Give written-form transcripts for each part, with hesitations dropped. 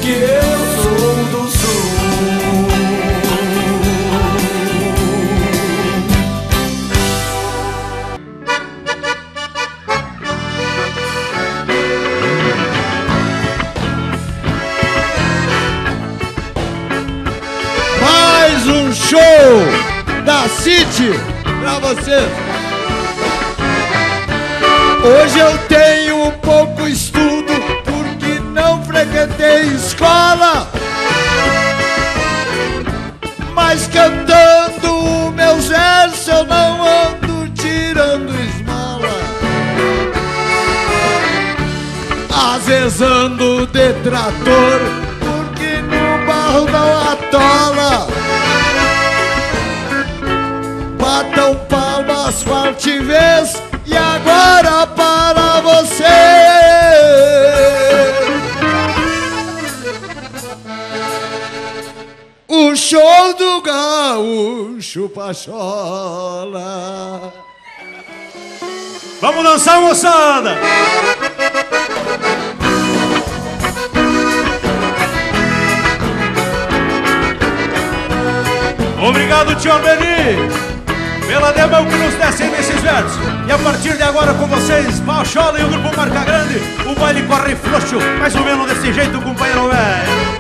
que eu sou do sul. Mais um show da City pra vocês. Hoje eu tenho pouco estudo porque não frequentei escola, mas cantando meus versos eu não ando tirando esmola. Às vezes ando de trator porque no barro não atola. Batam palmas forte vez e agora para você. O show do gaúcho Pachola. Vamos dançar, moçada! Obrigado, tio Albeni, pela demão que nos desce nesses versos. E a partir de agora com vocês, Pachola e o grupo Marca Grande, o baile corre frouxo, mais ou menos desse jeito, companheiro velho.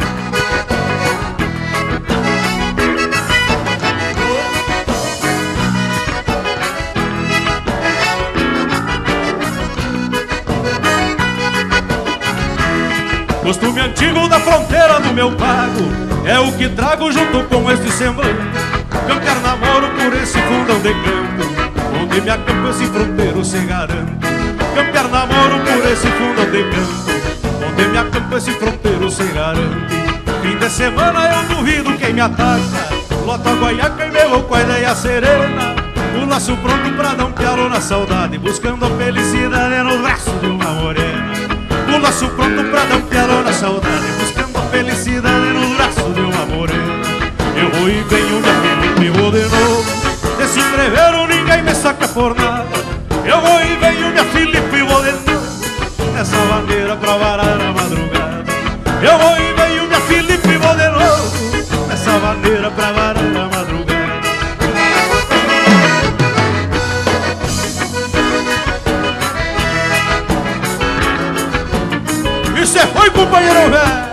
Costume antigo da fronteira do meu pago é o que trago junto com este semblante. Campear namoro por esse fundão de campo, onde me acampo esse fronteiro se garante. Campear namoro por esse fundão de campo, onde me acampo esse fronteiro se garante. Fim de semana eu duvido quem me ataca, loto a guaiaca e me vou com a ideia serena. O laço pronto pra dar um pialo na saudade, buscando a felicidade nos braços de uma morena. O laço pronto pra dar um pialo na saudade, buscando a felicidade nos braços de uma morena. Eu vou e venho, minha Felipe, vou de novo. Desse entreveiro ninguém me saca por nada. Eu vou e venho, minha Felipe, vou de novo. Nessa bandeira pra varar a madrugada. Eu vou e venho, minha Felipe, vou de novo. Nessa bandeira pra varar a madrugada. E cê foi, companheiro velho.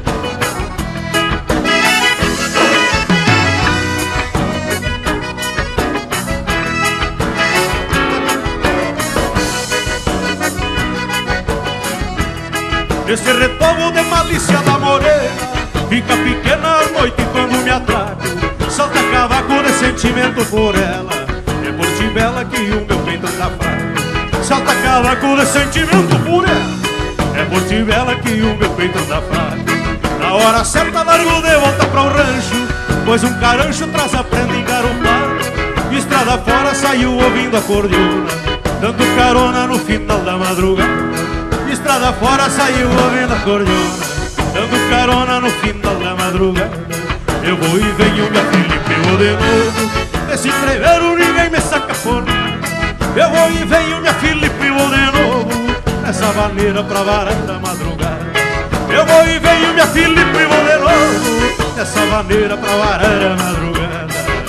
Esse retovo de malícia da morena fica pequena à noite quando me atraco. Salta cavaco de sentimento por ela, é por ti bela que o meu peito anda fraco. Salta cavaco de sentimento por ela, é por ti bela que o meu peito anda fraco. Na hora certa largo de volta pra o rancho, pois um carancho traz a prenda engarupada. Estrada fora saiu ouvindo acordeona, dando carona no final da madrugada. Estrada fora saiu ouvindo acordeona, dando carona no final da madrugada. Eu vou e venho, minha Felipe, vou de novo. Nesse entreveiro ninguém me saca por nada. Eu vou e venho, minha Felipe, vou de novo. Nessa maneira pra varar da madrugada. Eu vou e venho, minha Felipe, vou de novo. Nessa maneira pra varar a madrugada.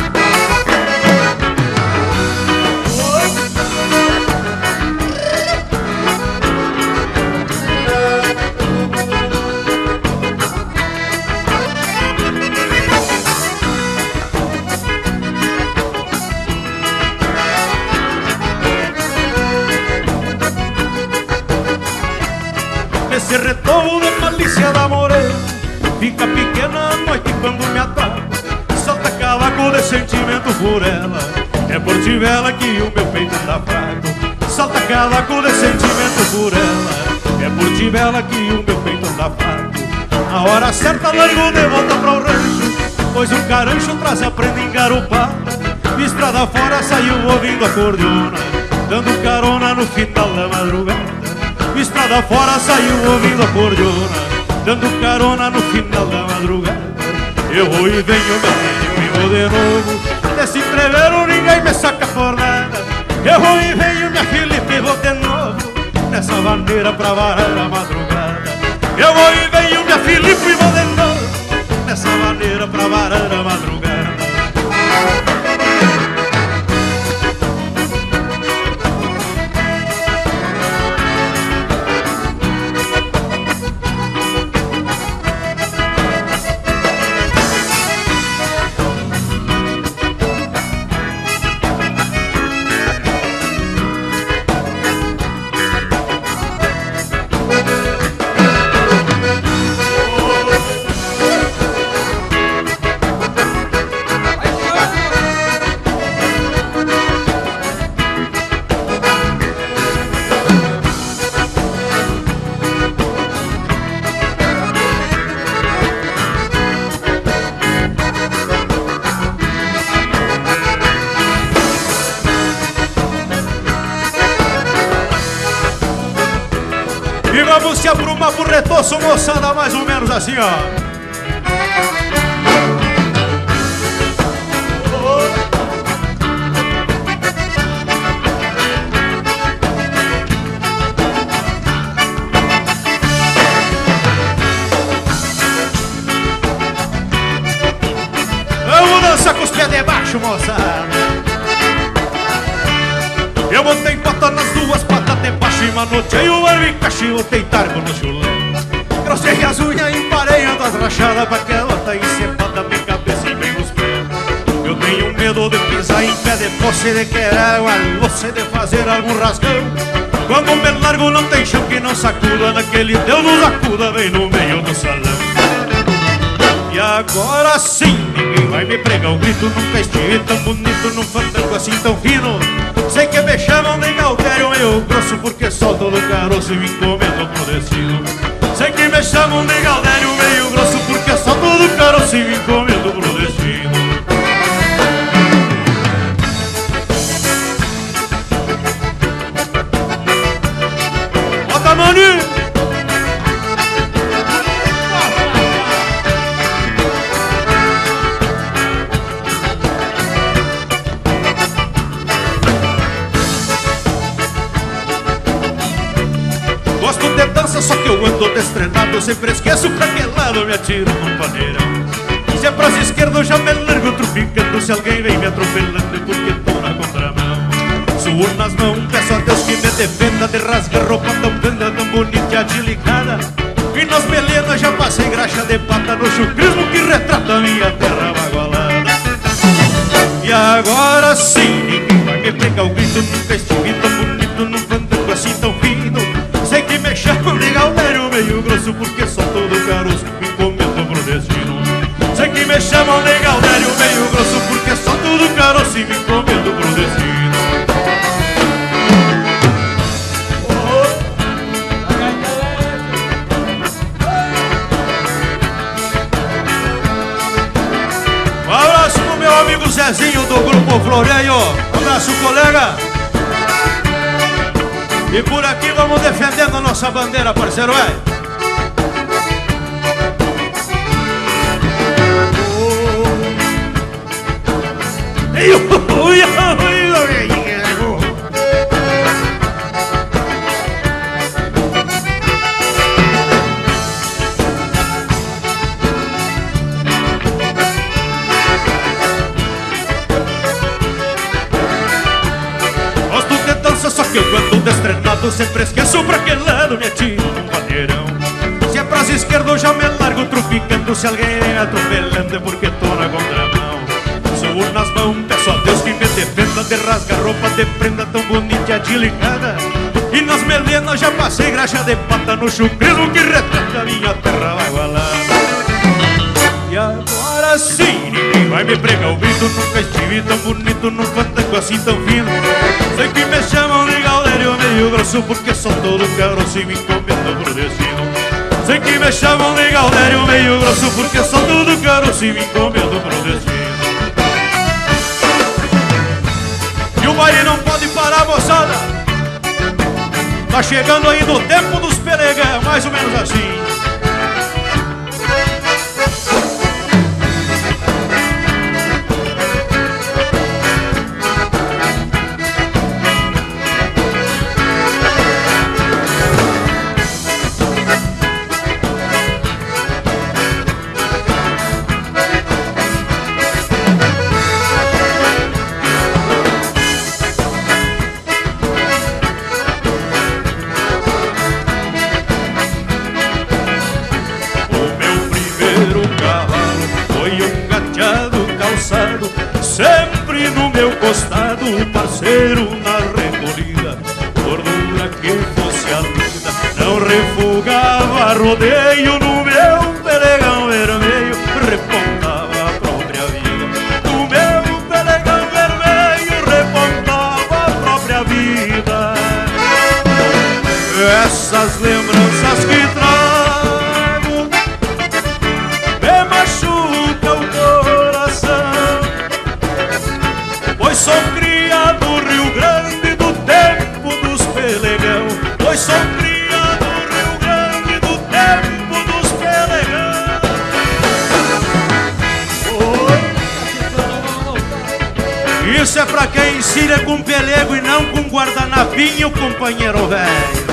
Esse retovo de malícia da morena fica pequena à noite quando me atraco. Salta cavaco de sentimento por ela, é por ti vela que o meu peito anda fraco. Salta cavaco de sentimento por ela, é por ti vela que o meu peito anda fraco. Na hora certa largo de volta pra o rancho, pois um carancho traz a prenda engarupada. Estrada fora saiu ouvindo acordeona, dando carona no final da madrugada. Estrada fora saiu ouvindo acordeona, dando carona no final da madrugada. Eu vou e venho, meu filho, e vou de novo. Nesse entreveiro ninguém me saca por nada. Eu vou e venho, minha Felipe, vou de novo. Nessa bandeira pra varar a madrugada. Eu vou e venho, minha Felipe, rima pro retoço, moçada, mais ou menos assim, ó. Vamos dançar com os pés de baixo, moçada. Eu botei pata nas duas patas de baixo e manoteei o barbicacho e botei targo no chulé. Grossei as unhas emparelhando as rachadas pra que ela tá encepada bem cabeça e bem nos pés. Eu tenho medo de pisar em pé de poça e de querer uma louça e de fazer algum rasgão. Quando me largo não tem chão que não sacuda, naquele Deus nos acuda bem no meio do salão. E agora sim, ninguém vai me pregar um grito. Nunca estive tão bonito num fandango assim tão fino. Sei que me chamam de Galdério meio grosso, porque solto do caroço e me encomendo pro destino. Sei que me chamam de Galdério meio grosso, porque solto do caroço e me encomendo pro destino. Bota a mania! Gosto de dança, só que eu ando destrenado. Sempre esqueço pra que lado me atiro num paneirão. Se é pras esquerdas eu já me largo tropicando. Se alguém vem me atropelando é porque tô na contramão. Suo nas mãos, peço a Deus que me defenda de rasgar roupa tão banda, tão bonita e adilicada. E nas melenas já passei graxa de pata no chucrismo que retrata a minha terra bagualada. E agora sim, ninguém vai me pregar o grito. Nunca estive tão bonito num fandango assim tão fino. Sei que me chamam de Galdério meio grosso, porque sou todo caroço, me encomendo pro destino. Sei que me chamam de Galdério meio grosso, porque sou todo caroço e me encomendo pro destino. Um abraço pro meu amigo Zezinho do Grupo Floreio. Um abraço, colega. E por aqui vamos defendendo a nossa bandeira, parceiro, é? Só que eu ando destrenado, sempre esqueço pra que lado me atiro num paneirão. Se é pras esquerdas eu já me largo tropicando. Se alguém vem atropelando é porque tô na contramão. Suo nas mãos, peço a Deus que me defenda de rasgar roupa de prenda tão bonita e adilicada. E nas melenas já passei graxa de pata no chucrismo que retrata a minha terra bagualada. E agora sim, ninguém vai me pregar o grito. Nunca estive tão bonito num fandango assim tão fino. Sei que me chamam de Galdério meio grosso, porque sou todo caroço e me encomendo pro destino. Sei que me chamam de Galdério meio grosso, porque sou todo caroço e me encomendo pro destino. E o baile não pode parar, moçada. Tá chegando aí no tempo dos pelegão, mais ou menos assim. Sempre no meu costado, parceiro na recolhida. Gordura que fosse a vida, não refugava rodeio. No meu pelegão vermelho, repontava a própria vida. No meu pelegão vermelho, repontava a própria vida. Essas lembranças que trago me machucam o coração, pois sou cria do Rio Grande do tempo dos pelegão. Pois sou cria do Rio Grande do Isso é pra quem encilha com pelego e não com guardanapinho, companheiro velho.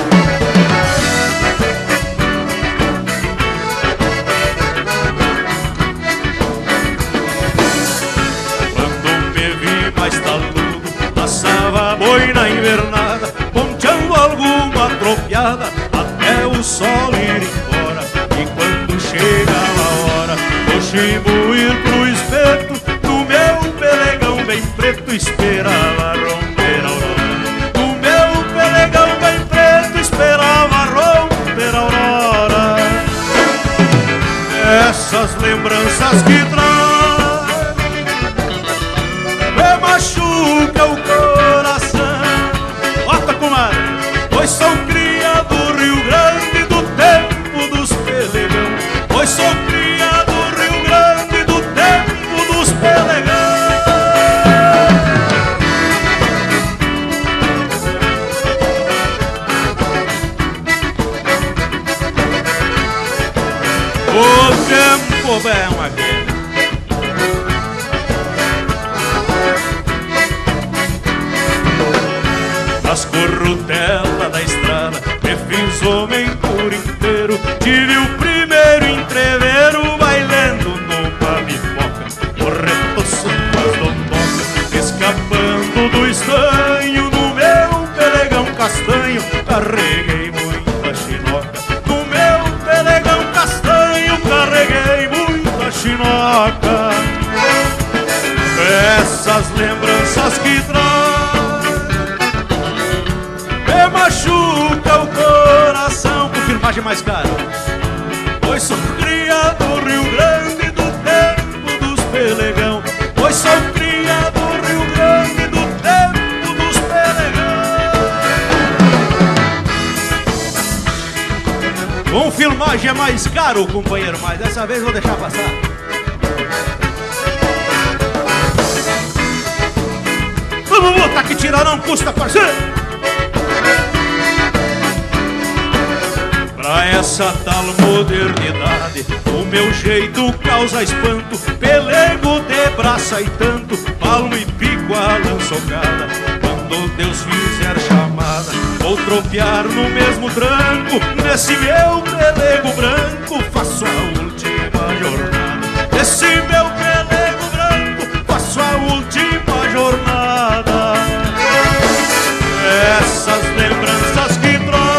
Quando me vi mais taludo, passava boi na invernada, ponteando alguma tropiada até o sol ir embora. E quando chegava a hora, o chimbo ir pro espeto, no meu pelegão bem preto esperava romper a aurora. No meu pelegão bem preto esperava romper a aurora. Essas lembranças que traz me machuca o coração. Bota, comadre, pois sou cria do Rio Grande do tempo dos pelegão. Pois sou cria do Rio Grande do tempo dos pelegão. O tempo bem aquele. Nas corrutelas da estrada me fiz homem por inteiro. Tive o primeiro entreveiro bailando numa bifoca, o retoço das domboca, escapando do estanho. No meu pelegão castanho carreguei muita chinoca. No meu pelegão castanho carreguei muita chinoca. Essas lembranças que traz me machuca o coração. Com firmagem mais cara. Pois sou cria do Rio Grande do tempo dos pelegão. Pois sou cria do Rio Grande do tempo dos pelegão. Com filmagem é mais caro, companheiro, mas dessa vez vou deixar passar. Vamos botar que tirar não custa, parceiro. Pra essa tal modernidade, o meu jeito causa espanto. Pelego de braça e tanto, palmo e pico a lançocada. Quando Deus fizer chamada, vou tropear no mesmo tranco. Nesse meu pelego branco, faço a última jornada. Nesse meu pelego branco, faço a última jornada. Essas lembranças que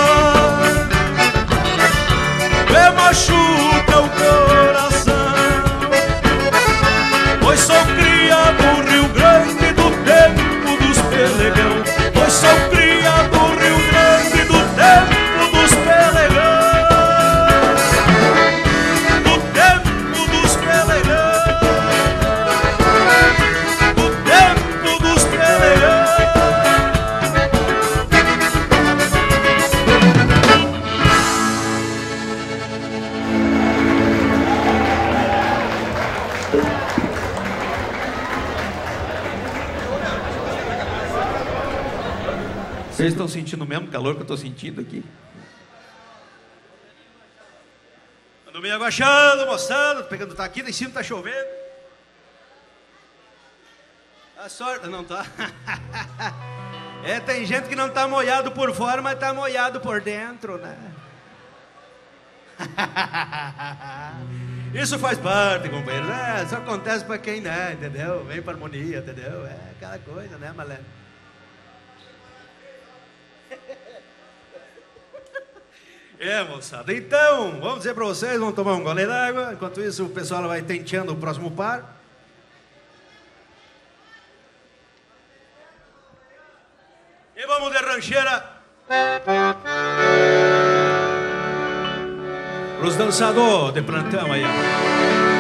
me machuca o coração. Pois sou cria do Rio Grande do tempo dos pelegão. Pois sou cria do Rio Grande do tempo dos pelegão. Do tempo dos pelegão. Do tempo dos pelegão. Vocês estão sentindo o mesmo calor que eu estou sentindo aqui? Ando me agachando, moçada, pegando tá aqui, lá em cima tá chovendo. A sorte não tá. É, tem gente que não tá molhado por fora, mas tá molhado por dentro, né? Isso faz parte, companheiro. É, só acontece pra quem, né, entendeu? Vem pra harmonia, entendeu? É aquela coisa, né, malandro? É, moçada, então, vamos dizer pra vocês, vamos tomar um gole d'água. Enquanto isso, o pessoal vai tenteando o próximo par. E vamos de rancheira pros dançadores de plantão aí, ó.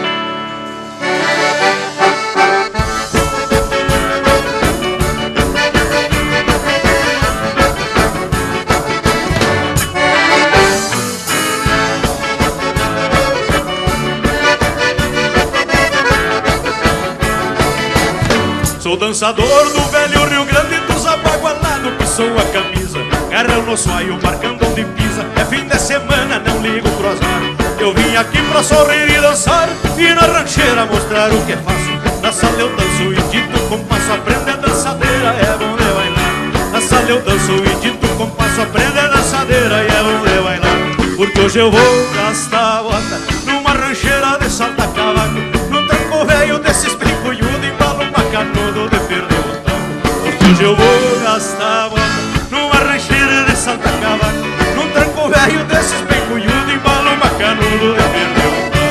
Sou dançador do velho Rio Grande dos abagualados, que sou a camisa, carrão no suaio, marcando onde pisa. É fim de semana, não ligo pro azar. Eu vim aqui pra sorrir e dançar, e na rancheira mostrar o que faço. Na sala eu danço e dito compasso aprende a dançadeira, é bom de bailar. Na sala eu danço e dito compasso aprende a dançadeira, e é bom de bailar. Porque hoje eu vou gastar a bota numa rancheira de salta cavaco, num tranco velho desses bem cunhudo, embalo pra canudo de perder o taco. Porque hoje eu vou gastar a bota numa rancheira de salta cavaco, num tranco velho desses bem cunhudo, embalo pra canudo de perder o taco.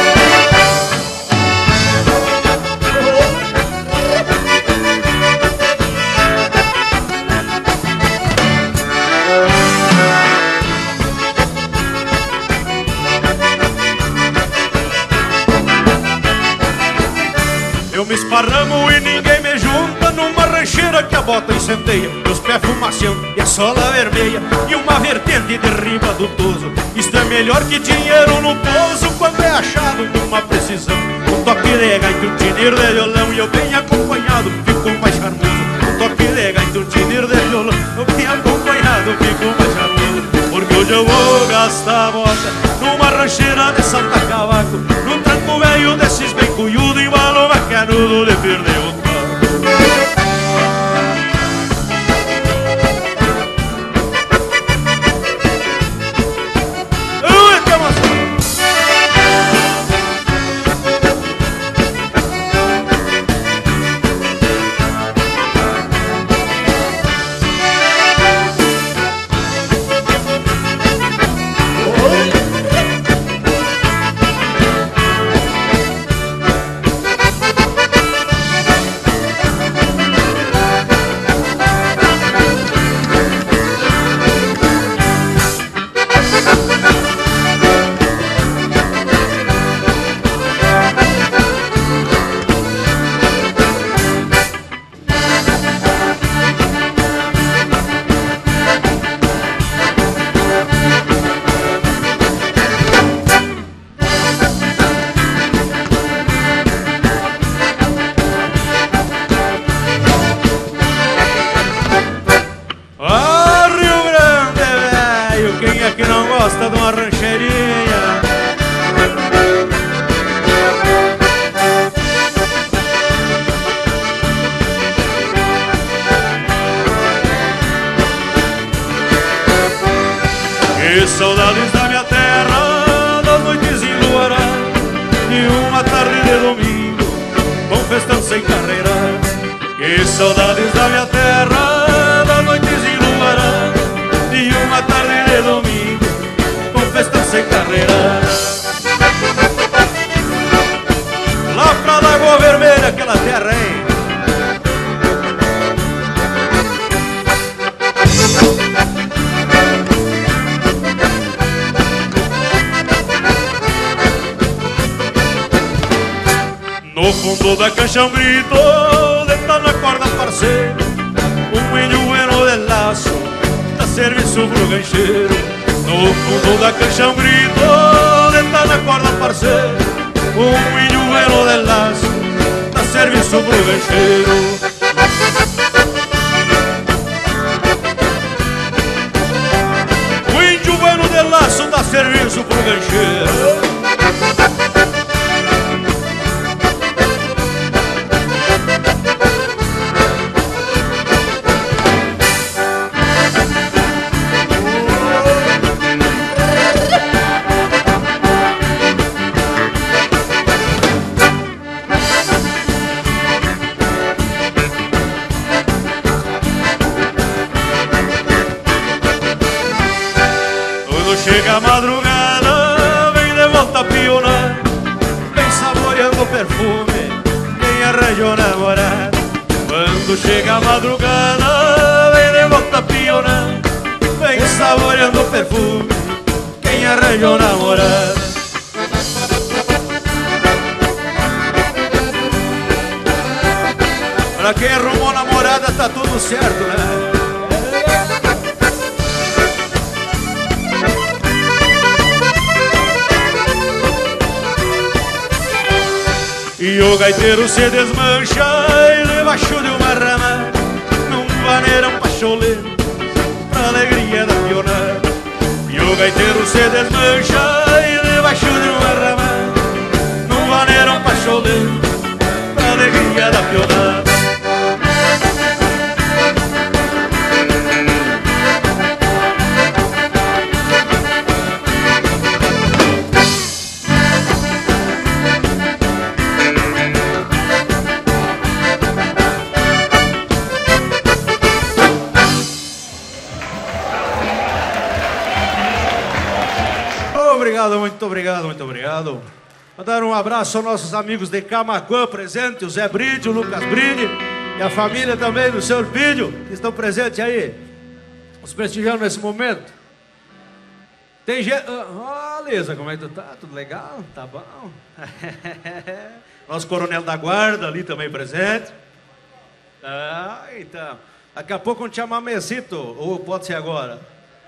Eu me esparramo e ninguém me junta numa rancheira que a bota incendeia, meus pés fumaciando e a sola vermelha e uma vertente de riba do toso. Isto é melhor que dinheiro no pouso quando é achado numa precisão. Um toque de gaita, um tinir de violão e eu bem acompanhado fico mais charmoso. Um toque de gaita, um tinir de violão, eu bem acompanhado fico mais charmoso. Porque hoje eu vou gastar a bota numa rancheira de salta cavaco, num tranco velho desses bem cunhudo, embalo bacanudo de perder o taco. De uma rancheirinha. Que saudades da minha terra, das noites enluaradas e uma tarde de domingo com festão sem carreira. Que saudades da minha terra, das noites enluaradas e uma tarde de domingo festa sem carreira. Lá pra Lagoa Vermelha, aquela terra, hein? No fundo da cancha um grito, dentro na corda parceiro, um índio bueno de laço, dá serviço pro gancheiro. No fundo da cancha um grito, dentro na corda parceiro, um índio bueno de laço, dá serviço pro gancheiro. O índio bueno de laço dá serviço pro gancheiro. Chega a madrugada, vem de volta a pionar, vem saboreando o perfume, quem arranjou namorado. Quando chega a madrugada, vem de volta a pionar, vem saboreando o perfume, quem arranjou namorado. Pra quem arrumou namorada tá tudo certo, né? E o gaiteiro se desmancha e debaixo de uma rama, num vaneirão pacholeiro, pra alegria da pionada. E o gaiteiro se desmancha e debaixo de uma rama, num vaneirão pacholeiro, pra alegria da pionada. muito obrigado, muito obrigado. Mandar um abraço aos nossos amigos de Camaquã presentes, o Zé Bride, o Lucas Bride e a família também do seu Vídeo, que estão presentes aí, nos prestigiando nesse momento. Tem gente... Lisa, como é que tu tá? Tudo legal? Tá bom? Nosso coronel da guarda ali também presente. Então. Daqui a pouco vamos te chamar Mesito, ou pode ser agora?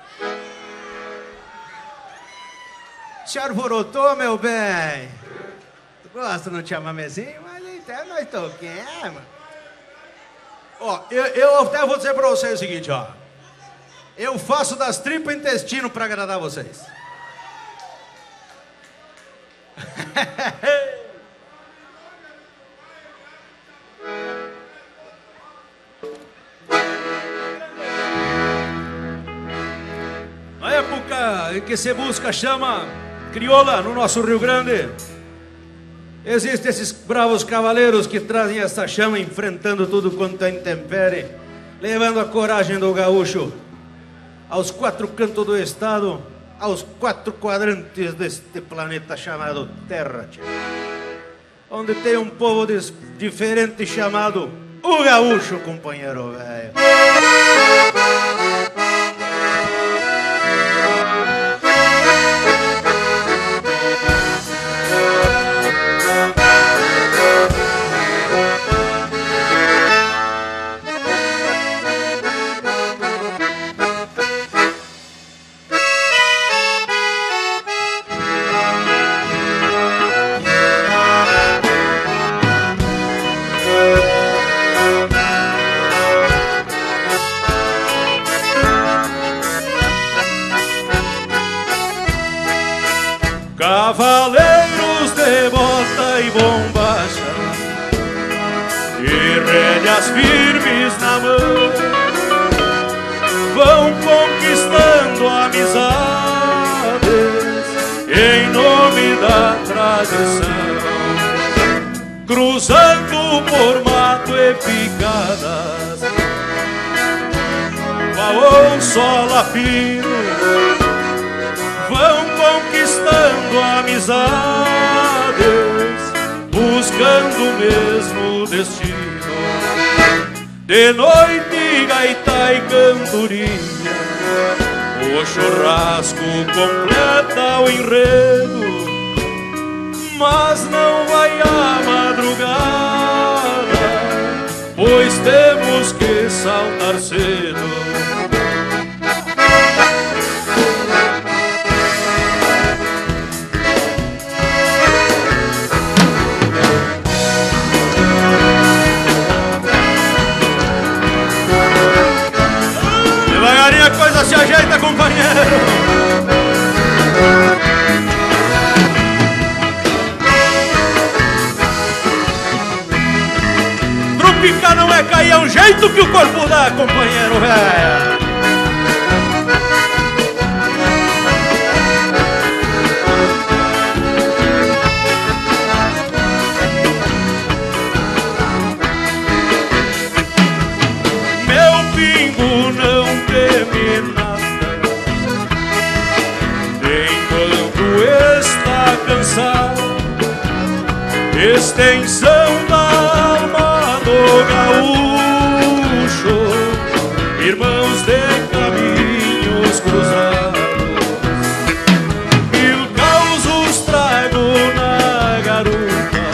Se alvorotou, meu bem? Tu gosta de não te chamar Mesinho? Mas então nós toquemos. Ó, eu até vou dizer pra vocês o seguinte, ó. Eu faço das tripas intestino pra agradar vocês. Na época em que se busca a chama crioula no nosso Rio Grande, existem esses bravos cavaleiros que trazem essa chama enfrentando tudo quanto é intempere, levando a coragem do gaúcho aos quatro cantos do estado, aos quatro quadrantes deste planeta chamado Terra, onde tem um povo diferente chamado o gaúcho, companheiro velho. Cavaleiros de bota e bombacha e rédeas firmes na mão, vão conquistando amizades em nome da tradição, cruzando por mato e picadas, vaão sola fino, vão conquistando amizades, buscando o mesmo destino. De noite, gaita e cantoria, o churrasco completa o enredo, mas não vai a madrugada, pois temos que saltar cedo. Devagarinho a coisa se ajeita, companheiro. Trupicar não é cair, é um jeito que o corpo dá, companheiro, velho. Extensão da alma do gaúcho, irmãos de caminhos cruzados, mil causos trago na garupa,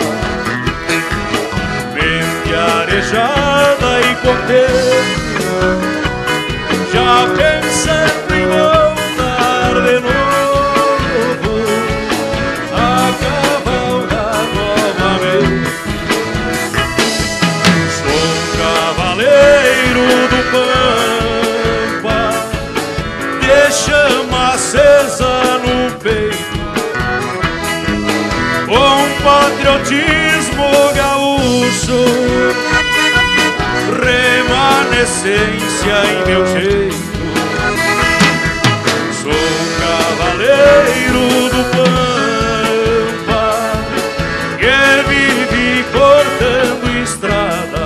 mente arejada e contente, já pensando em voltar de novo. Chama acesa no peito, com patriotismo gaúcho, remanescência em meu jeito. Sou cavaleiro do Pampa, que vive cortando estrada,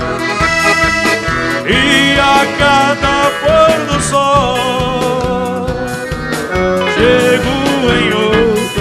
e a cada pôr do sol chego em outro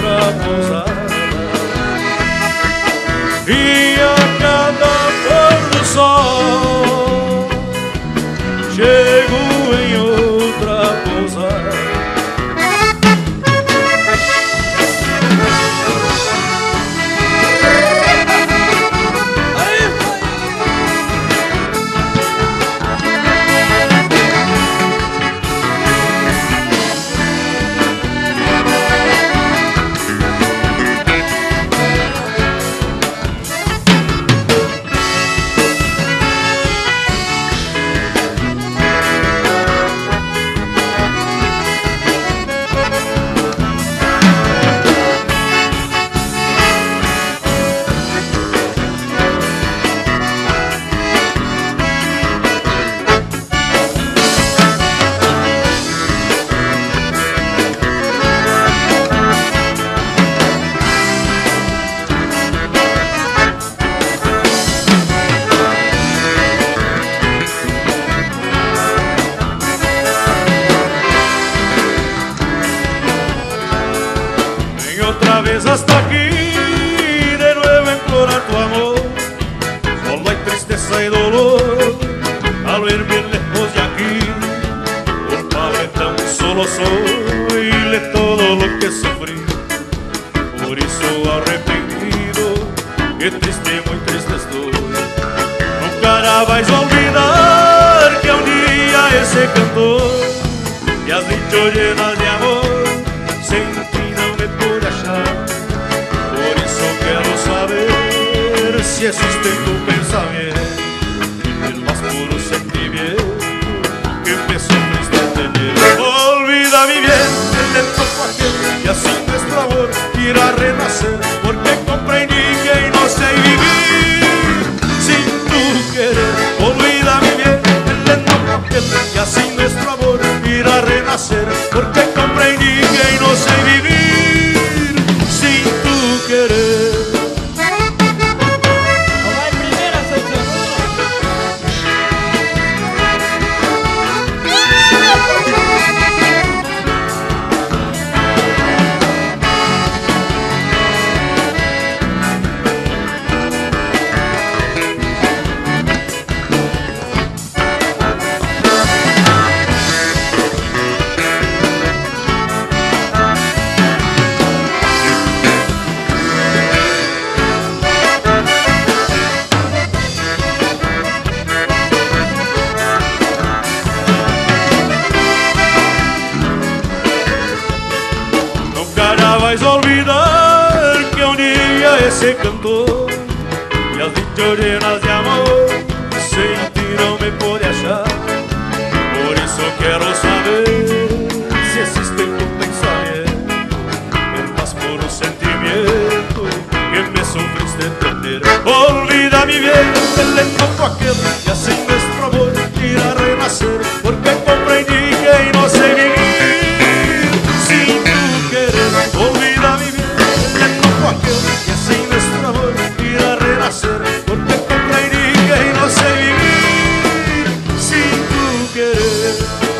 hasta aquí de nuevo implorar tu amor. Solo hay tristeza y dolor al verme lejos de aquí. Culpable tan solo soy de todo lo que sufrí. Por eso arrepentido, que triste, muy triste estoy. Nunca la vais a olvidar que un día ese cantor te has dicho llenas de amor, sin ti no me pude achar. Por eso quiero saber si existe en tu pensamiento el más puro sentimiento que me sufriste tener. Olvida mi bien el lento aquel y así nuestro amor irá a renacer, porque comprendí que no sé vivir sin tu querer. Olvida mi bien el lento aquel y así nuestro amor irá a renacer, porque comprendí que no sé vivir sin tu querer. Olvidar que un día ese cantor me has dicho llenas de amor, sin ti no me pude hallar. Por eso quiero saber si existe en tu pensamiento el más puro sentimiento que me sufriste tener. Olvida mi bien el lento aquel y así nuestro amor irá a renacer, porque comprendí que no sé vivir sin tu querer. Olvida mi bien el lento aquel y así nuestro amor irá a renacer, porque comprendí que no sé vivir sin tu querer.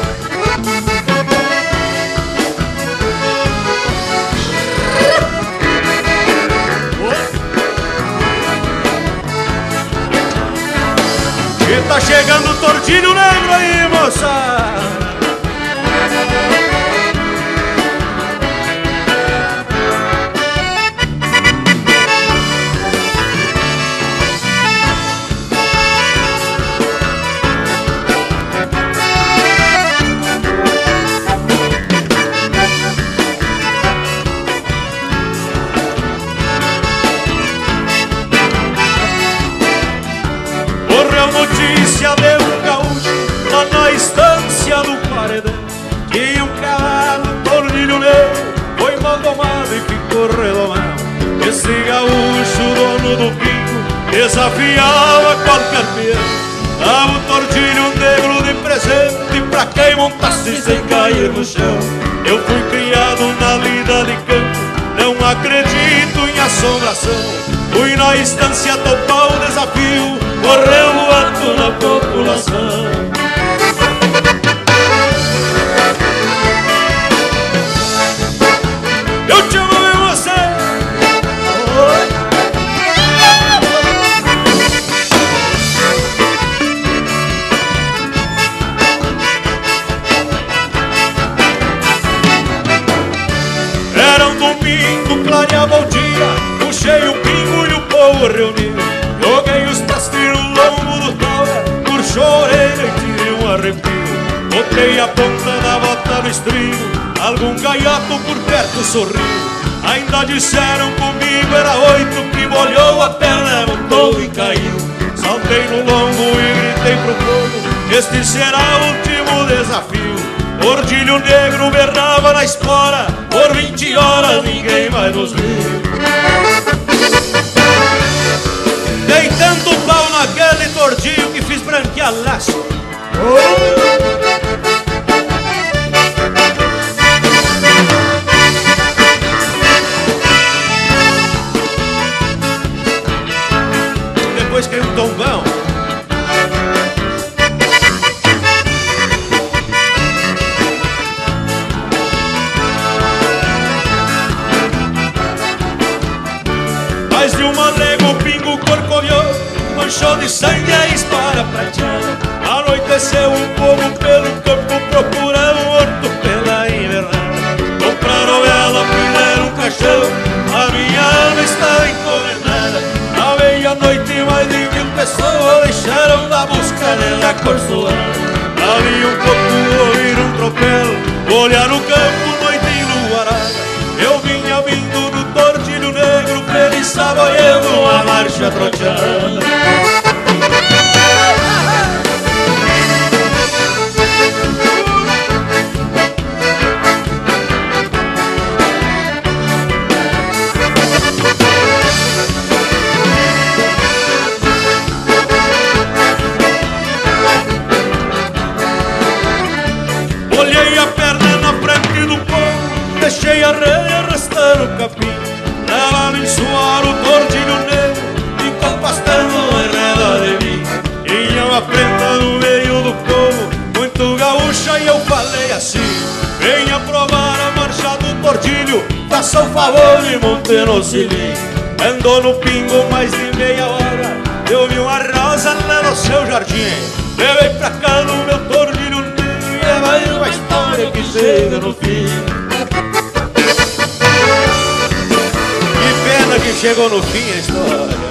E tá chegando o Tordilho Negro aí, moça. Notícia de um gaúcho lá na estância do Paredão. Tinha um cavalo, Tordilho Negro, foi mal domado e ficou redomado. Esse gaúcho, dono do pingo, desafiava qualquer peso. Dava o Tordilho Negro de presente pra quem montasse sem cair no chão. Eu fui criado na lida de campo, não acredito em assombração. Fui na estância topar o desafio, correu o alto na população. Eu te amo em você. Era um domingo, clareava o dia, puxei o pingo e o povo reuniu. Joguei os pastilhos no lombo do toura, puxou a orelha e tirei um arrepio. Botei a ponta da bota no estribo, algum gaiato por perto sorriu. Ainda disseram comigo era 8, que molhou a perna, montou e caiu. Saltei no lombo e gritei pro povo, este será o último desafio. Tordilho Negro bernava na espora, por 20 horas ninguém vai nos ver. Dei tanto pau naquele tordilho que fiz branquear laço. Depois caiu um tombão. Mais de uma légua o pingo corcoviou, manchou de sangue a espada prateada. Anoiteceu um povo pelo campo procurando um horto pela invernada. Compraram vela, fizeram um caixão, a minha alma está encomendada. À meia-noite mais de 1000 pessoas deixaram da busca dela corçoada. Ali um pouco ouvir um tropel, olhar no campo, noite enluarada. Eu vinha vindo no tordilho negro, feliz saboiando a marcha troteada. Deixei a reia arrastar o capim, ela me ensoar o tordilho negro, ficou pastando ao redor de mim. Tinha uma prenda no meio do povo, muito gaúcha, e eu falei assim: venha provar a marcha do tordilho, faça o favor de montar no cilim. Andou no pingo mais de meia hora, eu vi uma rosa lá no seu jardim. Levei pra cá no meu tordilho negro, e é mais uma história que chega no fim. Que chegou no fim a história.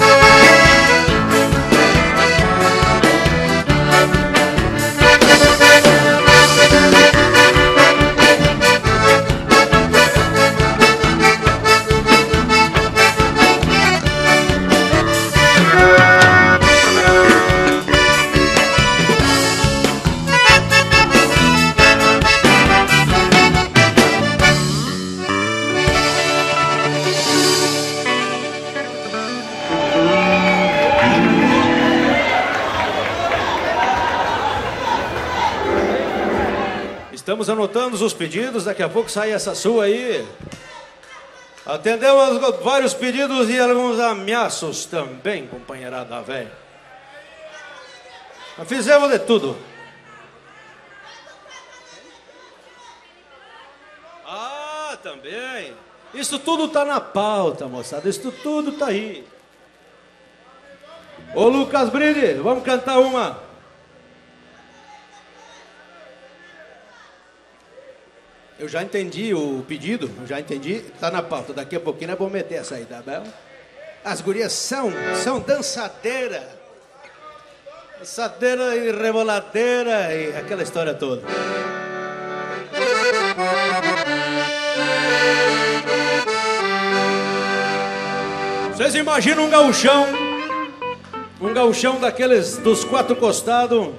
Estamos anotando os pedidos, daqui a pouco sai essa sua aí. Atendemos vários pedidos e alguns ameaços também, companheirada velha. Fizemos de tudo. Ah, também. Isso tudo tá na pauta, moçada. Isso tudo tá aí. Ô Lucas Brinde, vamos cantar uma. Eu já entendi o pedido, já entendi, tá na pauta. Daqui a pouquinho é bom meter essa aí, tá bom? As gurias são dançadeira. Dançadeira e reboladeira e aquela história toda. Vocês imaginam um gauchão daqueles dos 4 costados.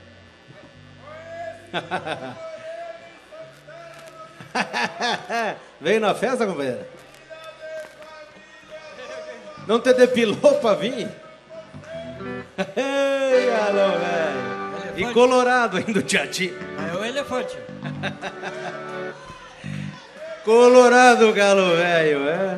Veio na festa, companheira? Não te depilou pra vir? Ei, alô, velho. E colorado ainda o tchati. É o elefante. Colorado o galo velho, é?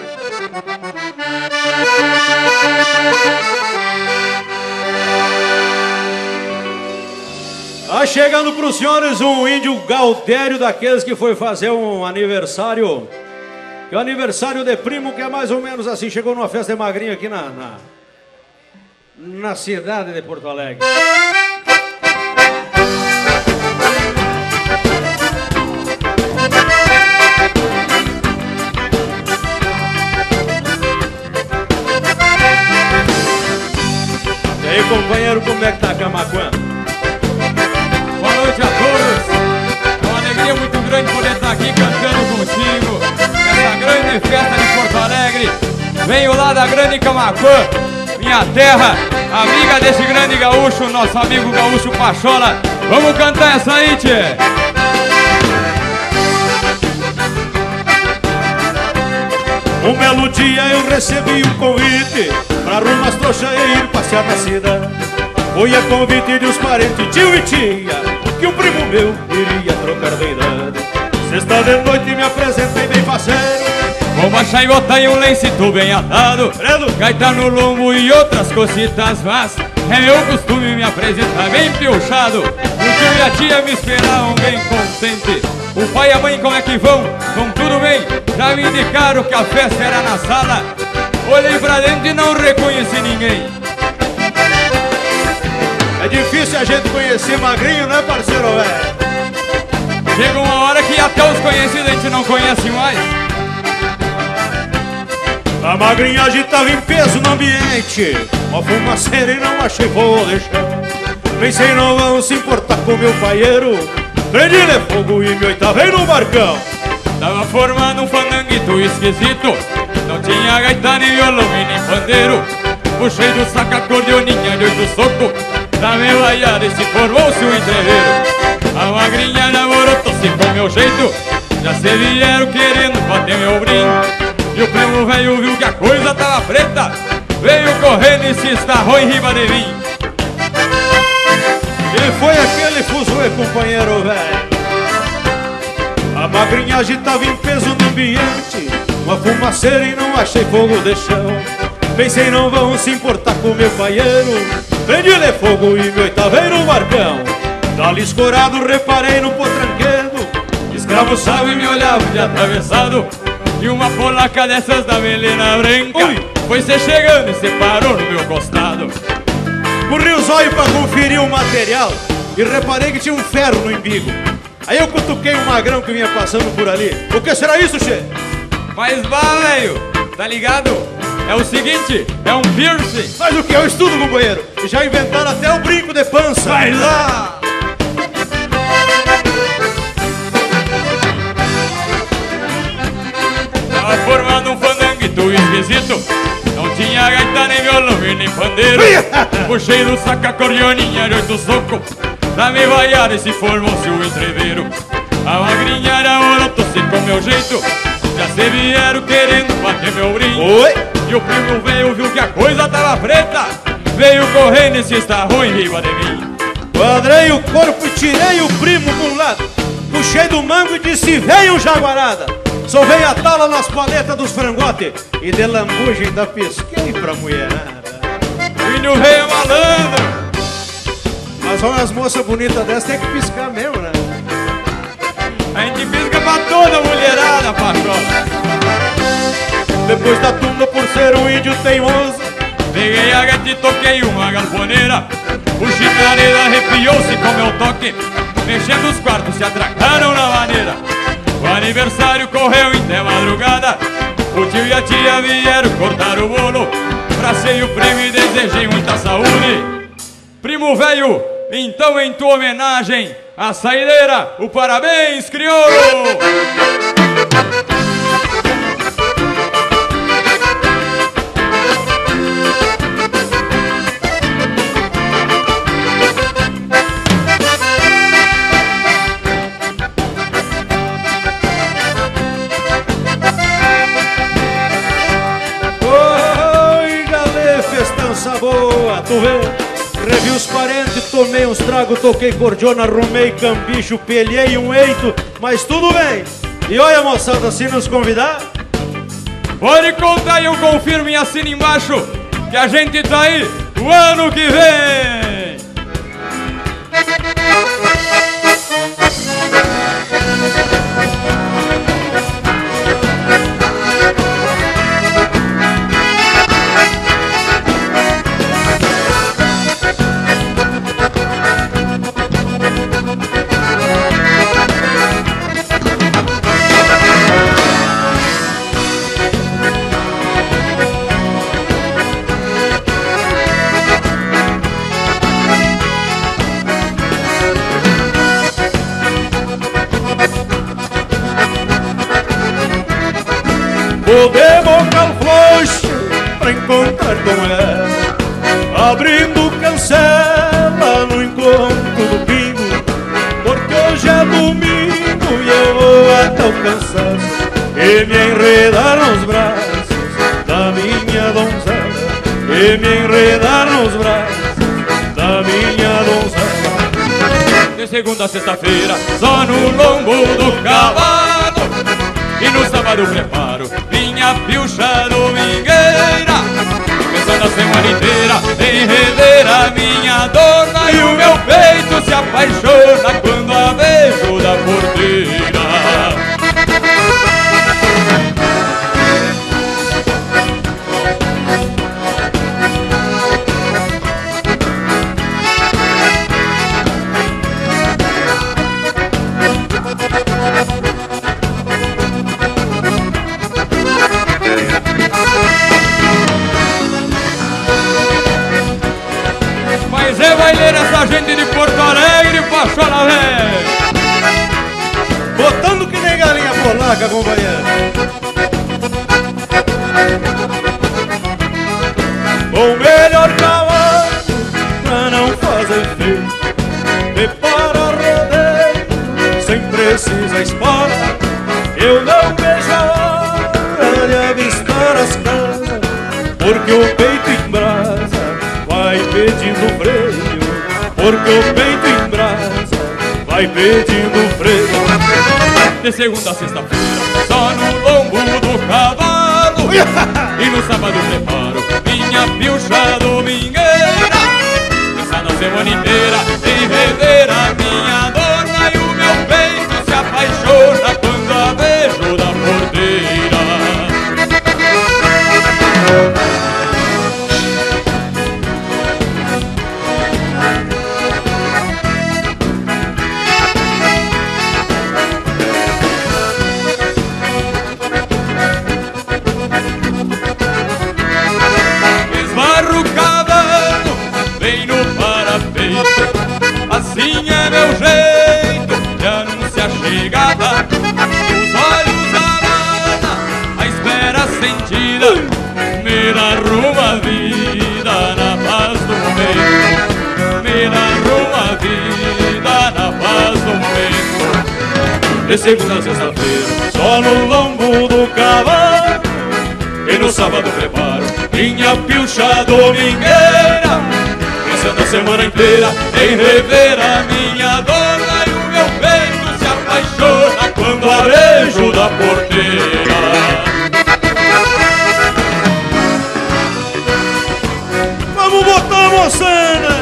Tá chegando para os senhores um índio Gaudério, daqueles que foi fazer um aniversário. Que é o aniversário de primo, que é mais ou menos assim. Chegou numa festa de magrinho aqui na cidade de Porto Alegre. E aí, companheiro, como é que tá Camaquã? Boa noite a todos. É uma alegria muito grande poder estar aqui cantando contigo nessa grande festa de Porto Alegre. Venho lá da grande Camaquã, minha terra, amiga desse grande gaúcho, nosso amigo gaúcho Pachola. Vamos cantar essa aí, tchê. Um belo dia eu recebi um convite pra rumas trouxa e ir passear na cidade. Foi a convite de uns parentes, tio e tia, que um primo meu iria trocar de idade. Sexta de noite me apresentei bem parceiro, vou baixar e botar em um lençito bem atado, gaita no lombo e outras cositas, mas é meu costume me apresentar bem piochado. O tio e a tia me esperavam bem contente. O pai e a mãe como é que vão? Vão tudo bem? Já me indicaram que a festa era na sala. Olhei pra dentro e não reconheci ninguém. É difícil a gente conhecer magrinho, né, parceiro, velho? Chega uma hora que até os conhecidos a gente não conhece mais. A magrinha agitava em peso no ambiente, uma fumaceira e não achei vou deixar. Pensei, não vão se importar com meu paieiro, prendi-lhe fogo e me oitavei no barcão. Tava formando um fandanguito esquisito, não tinha gaita, nem violão e nem pandeiro. Puxei do saco a cordeoninha de 8 socos, da minha vaiada e se formou-se um entreveiro. A magrinha namorotou-se com meu jeito, já se vieram querendo bater meu brinco. E o primo velho viu que a coisa tava preta, veio correndo e se estarrou em riba de mim. E foi aquele fuzuê, companheiro velho. A magrinha agitava em peso no ambiente, uma fumaceira e não achei fogo de chão. Pensei, não vão se importar com meu paieiro, prendi-lhe fogo e me oitavei no barcão. Dali escorado reparei no potranquedo, escravo sábio me olhava de atravessado. E uma polaca dessas da melena branca foi se chegando e se parou no meu costado. Corri os olhos pra conferir o material e reparei que tinha um ferro no umbigo. Aí eu cutuquei um magrão que vinha passando por ali. O que será isso, che? Mas vá, velho, tá ligado? É o seguinte, é um piercing. Mas o que? É o estudo, companheiro. Já inventaram até o brinco de pança. Vai lá! Tava formando um fandanguito esquisito, não tinha gaita, nem violão e nem pandeiro. Puxei do saco a cordeoninha de 8 socos, da minha vaiada e se formou-se um entreveiro. A magrinha namorotou-se com meu jeito, já se vieram querendo bater meu brinco. Oi? E o primo veio, viu que a coisa tava preta, veio correndo e se estarrou em riba de mim. Quadrei o corpo e tirei o primo de um lado, puxei do mango e disse, veio jaguarada. Sovei a tala nas paletas dos frangotes e de lambuja ainda pesquei pra mulherada. Filho veio malandro. Mas umas moças bonitas dessas tem que piscar mesmo, né? A gente pisca pra toda mulherada, patrão. Depois da tumba por ser um índio teimoso, peguei a gaita e toquei uma galponeira. O chitareiro arrepiou-se com meu toque, mexendo os quartos se atracaram na maneira. O aniversário correu até madrugada, o tio e a tia vieram cortar o bolo. Bracei o primo e desejei muita saúde. Primo velho, então em tua homenagem, a saideira, o parabéns, crioulo! boa, tu vê. Revi os parentes, tomei uns tragos, toquei cordiona, arrumei cambicho, pelhei um eito, mas tudo bem. E olha, moçada, se nos convidar, pode contar e eu confirmo e assino embaixo que a gente tá aí o ano que vem. vou de bocal frouxo pra encontrar com ela, abrindo cancela no encontro do pingo, porque hoje é domingo e eu vou até o cansaço e me enredar nos braços da minha donzela, e me enredar nos braços da minha donzela. De segunda a sexta-feira, só no lombo do cavalo, e no sábado preparo minha pilcha domingueira, pensando a semana inteira em rever a minha dona, e o meu peito se apaixona quando a vejo da porteira. catraca, companheiro. O melhor cavalo pra não fazer feio, prepara rodeio sem precisar espora. Eu não vejo a hora de avistar as casas, porque o peito em brasa vai pedindo freio, porque o peito em brasa vai pedindo freio. De segunda a sexta-feira, só no lombo do cavalo, e no sábado preparo minha pilcha domingueira. Pensa na semana inteira em rever a minha dona, e o meu peito se apaixona quando a vejo da porteira. Assim é meu jeito de anunciar a chegada, os olhos amada, a espera sentida, me dá rumo a vida na paz do momento, me dá rumo a vida na paz do momento. De segunda a sexta-feira, só no lombo do cavalo, e no sábado preparo minha pilcha domingueira. Pensando a semana inteira em rever a minha dona, e o meu peito se apaixona quando a vejo da porteira. Vamos botar a moçana!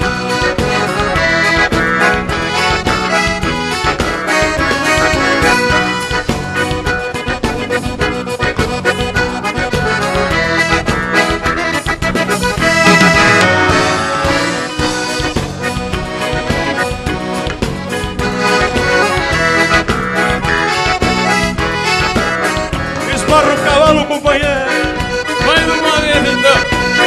Esbarra o cavalo, companheiro! Mais uma vez então.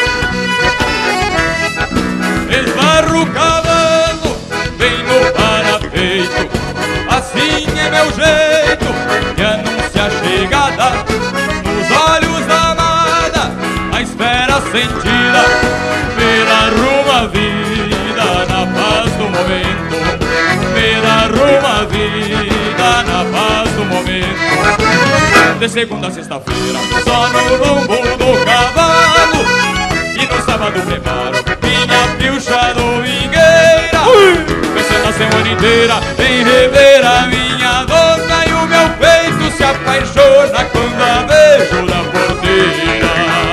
Esbarro o cavalo bem no parapeito, assim é meu jeito de anunciar a chegada, nos olhos da amada, a espera sentida, me dá rumo a vida na paz do momento, me dá rumo a vida na paz do momento. De segunda a sexta-feira, só no lombo do cavalo, e no sábado preparo minha pilcha domingueira. Pensando a semana inteira em rever a minha dona, e o meu peito se apaixona quando a vejo da porteira.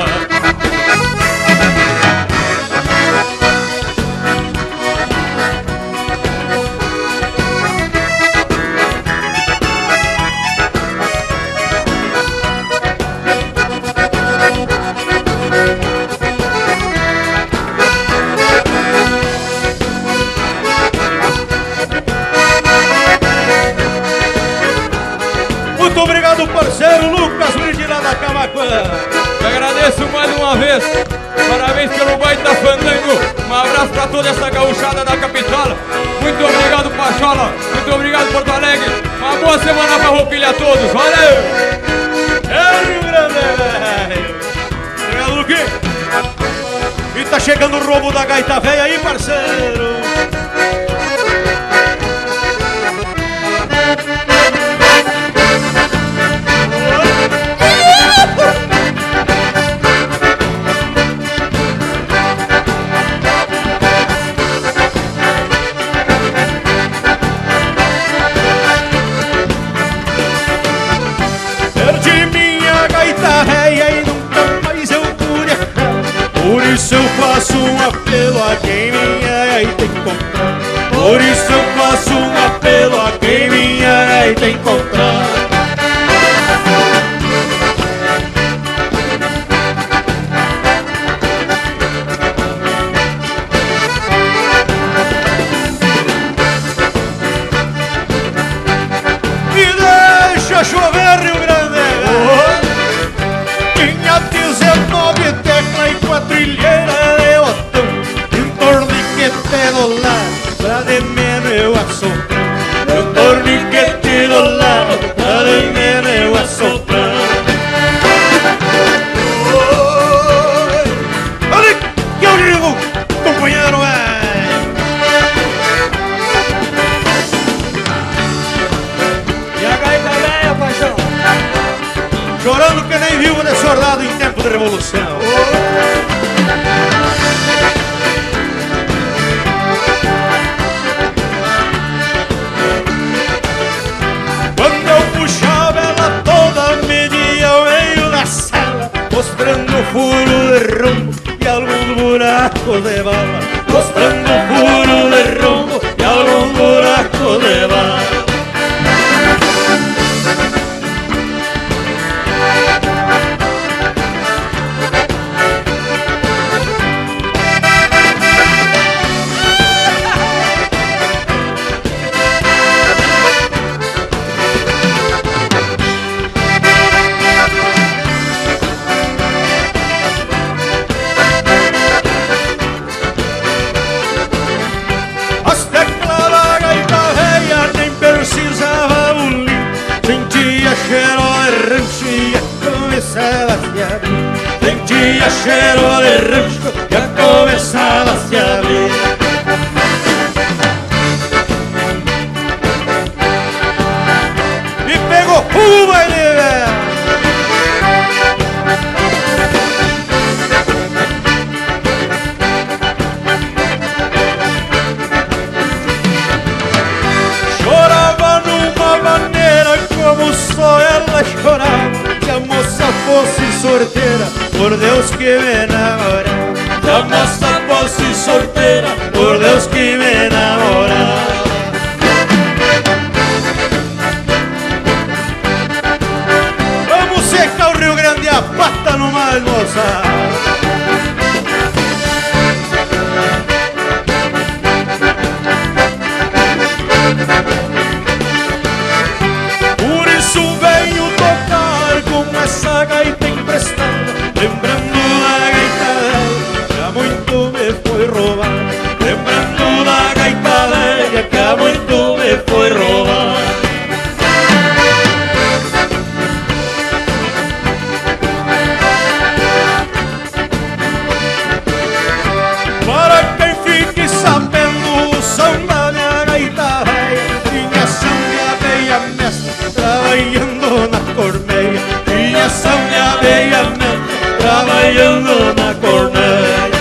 Muito obrigado, parceiro Lucas Virgínia da Camaquã. Te agradeço mais uma vez. Parabéns pelo baita fandango. Um abraço pra toda essa gauchada da capital. Muito obrigado, Pachola. Muito obrigado, Porto Alegre. Uma boa semana pra roupilha a todos. Valeu! É Rio Grande, velho. Obrigado, Luquinho. E tá chegando o roubo da gaita velha aí, parceiro. Perdi minha gaita velha e nunca mais eu pude achar. Por isso eu faço um apelo a quem minha gaita encontrar. Por isso eu faço um apelo a quem minha gaita encontrar. E deixa chover, Rio Grande. Tinha 19 tecla e quatrilheira de botão, e um torniquete do lado pra de menos eu assombro. Um torniquete do lado coração. Quando eu puxava ela toda media ao meio da sala, mostrando o furo de rumbo e alguns buracos de bala, mostrando o furo de rumbo e alguns buracos de bala. Sentia cheiro de rancho, já começava a se abrir. E pegou fogo, baile, velho. Chorava numa maneira como só ela chorava. Se a moça fosse sorteira, por Deus que me enamorava. Se a moça fosse sorteira, por Deus que me enamorava. Vamos secar o Rio Grande a pata no mar, moça. Essa gaita emprestada, lembrando da gaita velha que há muito me foi roubada, lembrando da gaita velha que há muito me foi roubada. Para quem fique sabendo o som da minha gaita velha, tinha sangue veia mestra trabalhando na corneia. Essa minha veia mestra trabalhando na corneia.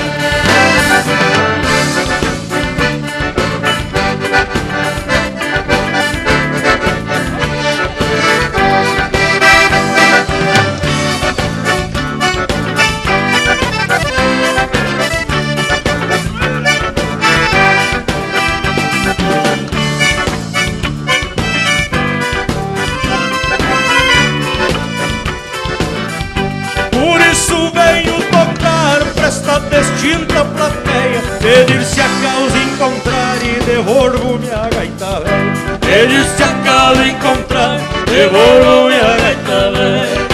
Destinta plateia, pedir se acaso encontrar e devolvo minha gaita velha. Pedir se acaso encontrar, devolvo minha gaita velha.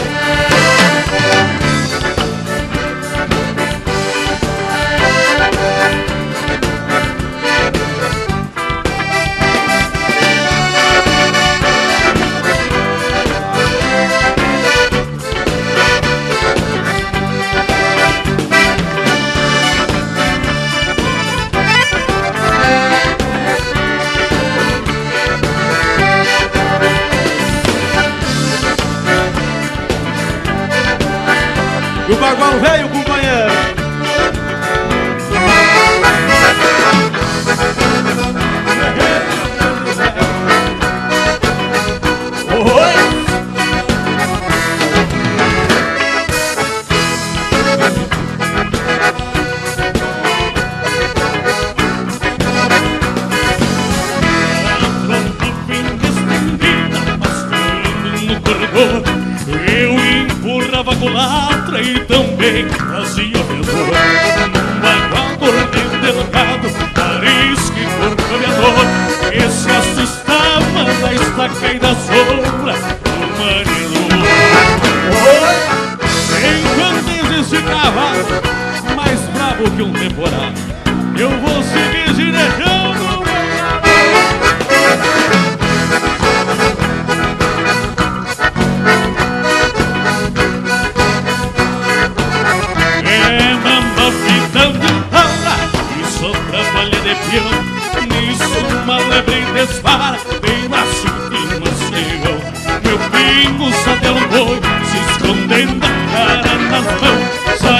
E o bagual velho, companheiro. Oi! Eu empurrava culatra e também fazia redor. Num bagual correndo delgado, nariz que corpo aviador, que se assustava da estaca e da sombra do marido. Enquanto existe cavalo mais bravo que um temporal, eu vou seguir girejando. Nisso uma lebre desvara, bem macio e macio. Meu pingo só deu um boi, se escondendo a cara nas mãos.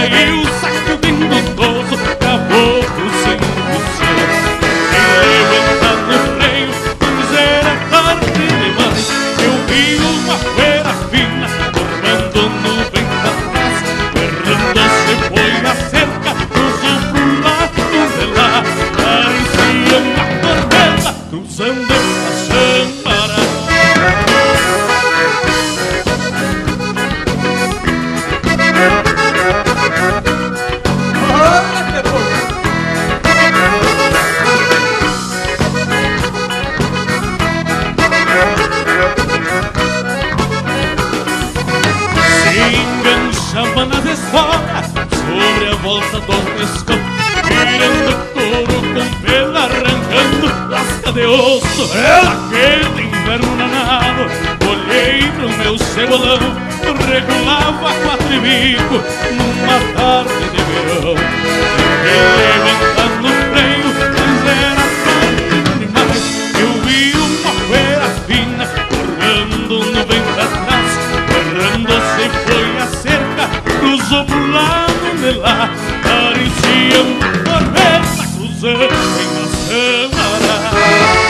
do pescão, virando couro com pelo, arrancando lasca de osso. Naquele inverno danado, olhei pro meu cebolão, regulava 4 e bico numa tarde de verão. Tentei levantar no freio, mas era tarde demais. Eu vi uma poeira fina correndo no vento atrás, errando-se foi a cerca, cruzou pro lado de lá. Parecia uma tormenta cruzando em uma samará.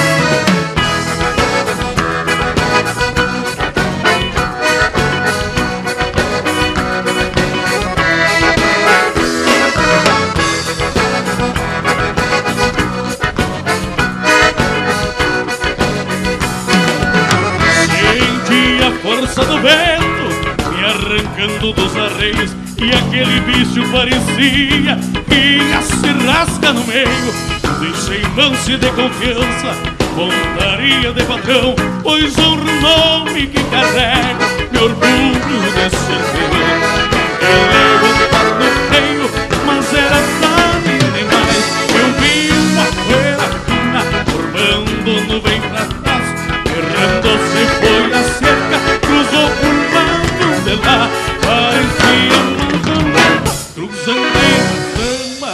Força do vento me arrancando dos arreios, e aquele bicho parecia que ia se rasgar no meio. Deixei lance de confiança, pontaria de patrão, pois honro o nome que carrego, meu orgulho de cerveiro. Ele levantava no freio, mas era tarde demais. Eu vi uma poeira fina formando nuvem pra trás, errando-se foi a cerca, cruzou por lado de lá. Parecia uma tormenta cruzando em uma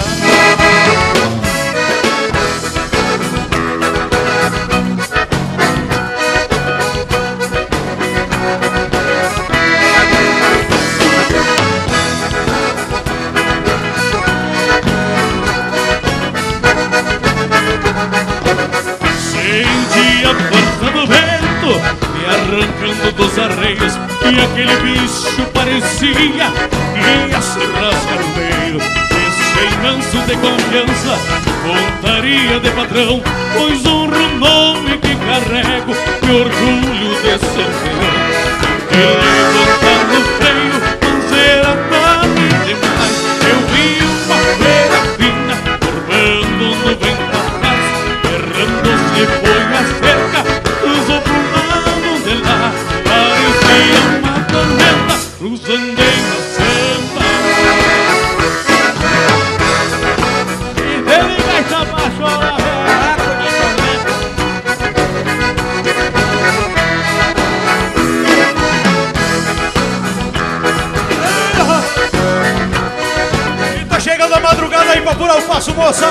senti a força do vento me arrancando dos arreios, e aquele bicho parecia que ia se rasgar no meio. Deixei manso de confiança, pontaria de patrão, pois honro o nome que carrego, meu orgulho de cerveiro. E levantar no freio, mas era tarde demais. Eu vi uma poeira fina formando nuvem pra trás, errando-se foi a cerca, cruzou pro lado de lá. Parecia uma tormenta cruzando em uma samba. Ele vai se apaixonar, barraco de tormenta. E tá chegando a madrugada aí pra apurar o passo, moça.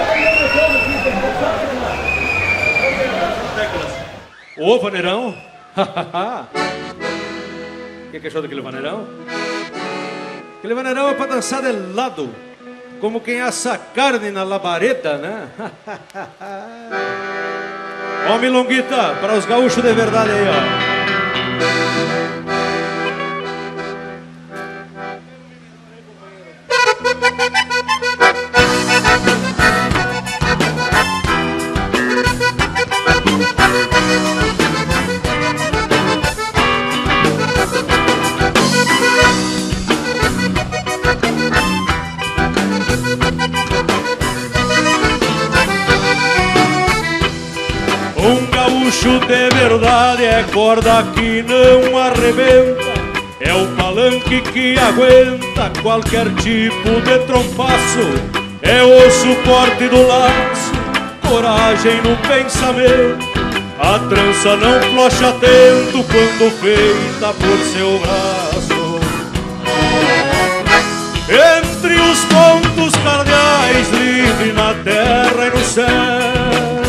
Ô, vaneirão, O que achou daquele vaneirão? Aquele vaneirão é pra dançar de lado, como quem assa carne na labareda, né? Ó, milonguita, para os gaúchos de verdade aí, ó. De verdade é corda que não arrebenta, é o palanque que aguenta qualquer tipo de trompaço, é o suporte do laço, coragem no pensamento, a trança não flocha atento quando feita por seu braço. Entre os pontos cardeais, livre na terra e no céu,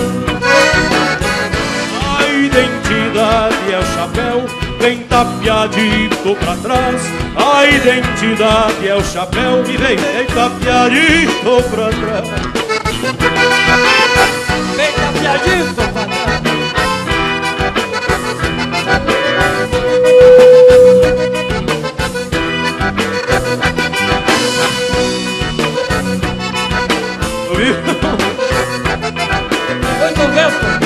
identidade é o chapéu, vem tapeadito pra trás. A identidade é o chapéu e vem tapeadito pra trás. Vem tapeadito pra trás. Foi no vento.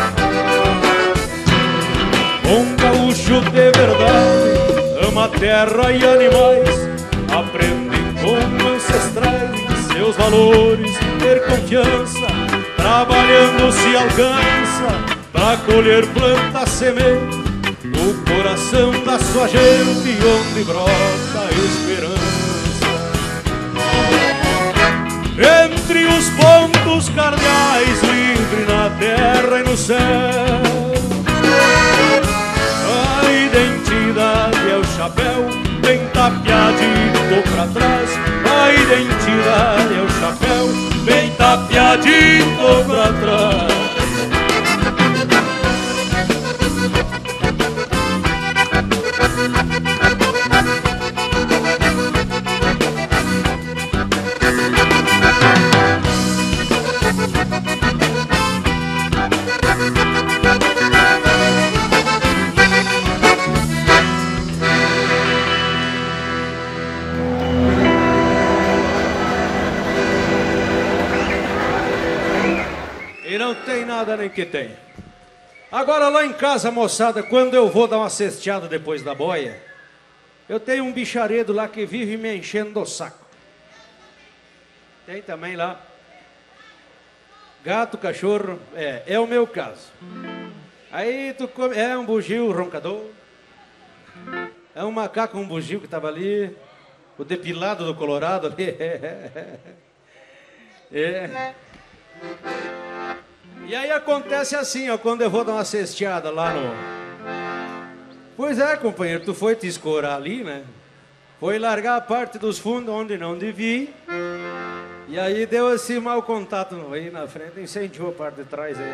De verdade, ama a terra e animais, aprende com ancestrais seus valores, ter confiança, trabalhando se alcança, pra colher planta semente, o coração da sua gente, onde brota a esperança. Entre os pontos cardeais, livre na terra e no céu, é o chapéu, bem tapeadito pra trás. A identidade é o chapéu, bem tapeadito pra trás. Não tem nada nem que tem. Agora lá em casa, moçada, quando eu vou dar uma cesteada depois da boia, eu tenho um bicharedo lá que vive me enchendo o saco. Tem também lá gato, cachorro, é o meu caso. Aí tu come, é um bugio roncador, é um macaco, um bugio que tava ali, o depilado do Colorado ali. E aí acontece assim, ó, quando eu vou dar uma cesteada lá no... Pois é, companheiro, tu foi te escorar ali, né? Foi largar a parte dos fundos onde não devia. E aí deu esse mau contato aí na frente, incendiou a parte de trás aí.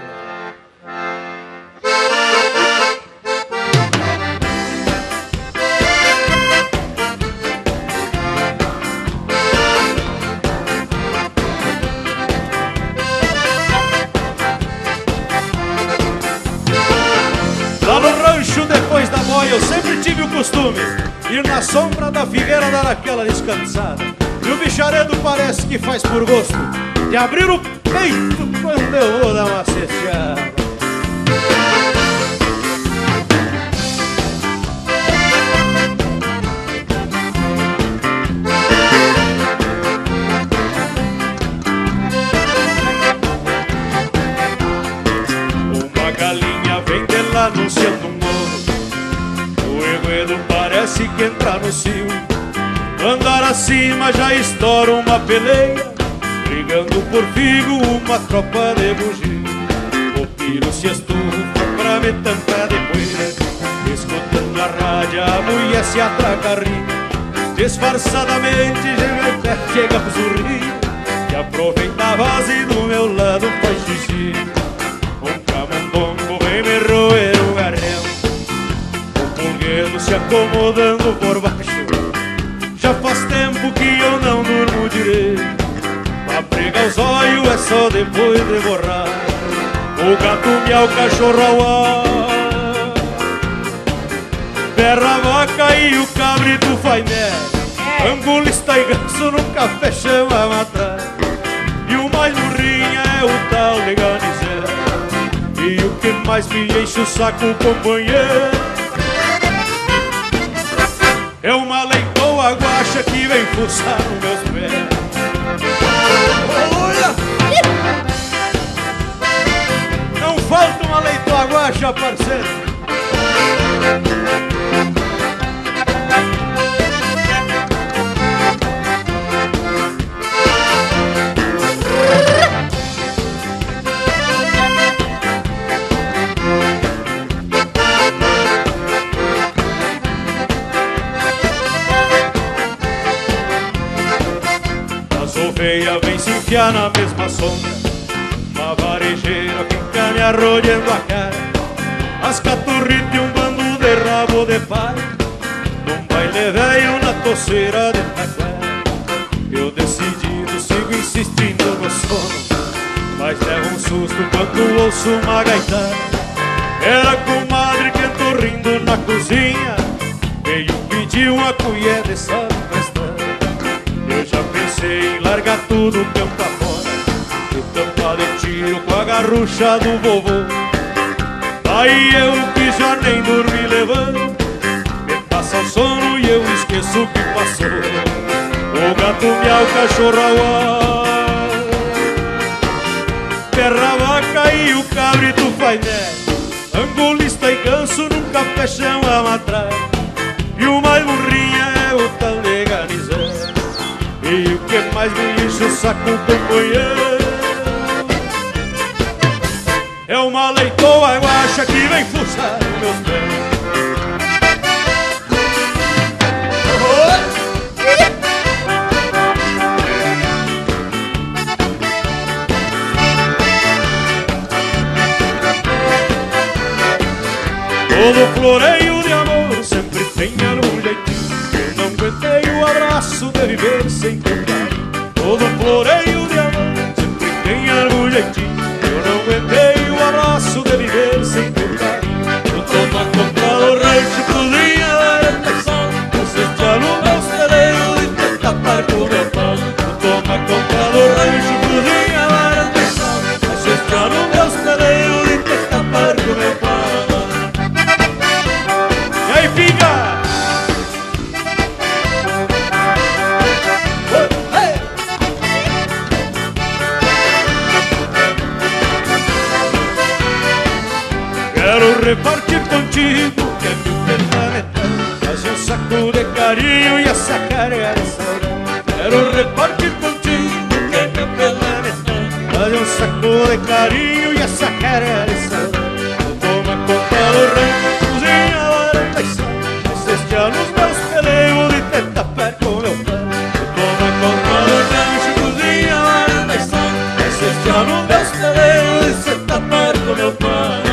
Depois da boia eu sempre tive o costume ir na sombra da figueira dar aquela descansada. E o bicharedo parece que faz por gosto de abrir o peito quando eu vou dar uma cesteada. Uma galinha vem de lá anunciando um parece que entra no cio, andar acima já estoura uma peleia, brigando por figo uma tropa de bugio. O piro se estufa pra me tampar depois, escutando a rádio a mulher se atraca a rir, disfarçadamente chega pro zurri, que aproveita a vase do meu lado faz xixi. Um camundongo vem me roer o garrão, se acomodando por baixo. Já faz tempo que eu não durmo direito. Pra pregar os olhos é só depois de borrar. O gato miau, o cachorro ao ar, berra a vaca e o cabrito faz merda. Angulista e ganso no café chama a matraca. E o mais burrinha é o tal de Ganizé. E o que mais me enche o saco, companheiro, é uma leitoa guaxa que vem fuçar nos meus pés. Não falta uma leitoa guaxa, parceiro. Oveia vem se enfiar na mesma sombra, uma varejeira fica me arrodeando a cara. As caturritas e um bando de rabo de pai, num baile velho na toceira de Taquara. Eu decidido sigo insistindo no sono, mas levo um susto quando ouço uma gaitada. Era a comadre que entrou rindo na cozinha, veio pedir uma colher de sal emprestada. Eu já pensei em largar tudo campo afora e tampar de tiro com a garrucha do vovô. Aí eu que já nem dormi levanto, me passa o sono e eu esqueço o que passou. O gato miau, o cachorro ao ar, berra a vaca e o cabrito faz merda. Angulista e ganso num café chama a matraca. E o mais burrinha é o tal de Ganizé. E o que mais me enche o saco, companheiro, é uma leitoa guaxa que vem fuçar nos meus pés. Todo floreio de amor sempre tem algum jeitinho. Eu não aguentei o abraço de viver sem teu carinho. Todo floreio de amor sempre tem algum jeitinho. Eu não aguentei o abraço de viver sem teu carinho. Eu tomo conta do rancho, cozinha, era traição. Você já no meu celeiro e tenta tapar com o meu pau. Eu tomo conta do rancho, cozinha, era traição. Você já no meu celeiro e tenta tapar com o meu pau. E aí, fica! Quero repartir contigo, que é meu planeta. Fazer um saco de carinho e essa carga de saudade. Quero repartir contigo, que é meu planeta. Fazer um saco de carinho e essa carga de saudade. Toma conta do rancho, cozinha, hora traição. Assiste nos meus peleiros e tenta pé com meu pai. Toma conta do rancho, cozinha, hora traição. Assiste nos meus peleiros e tenta pé com meu pai.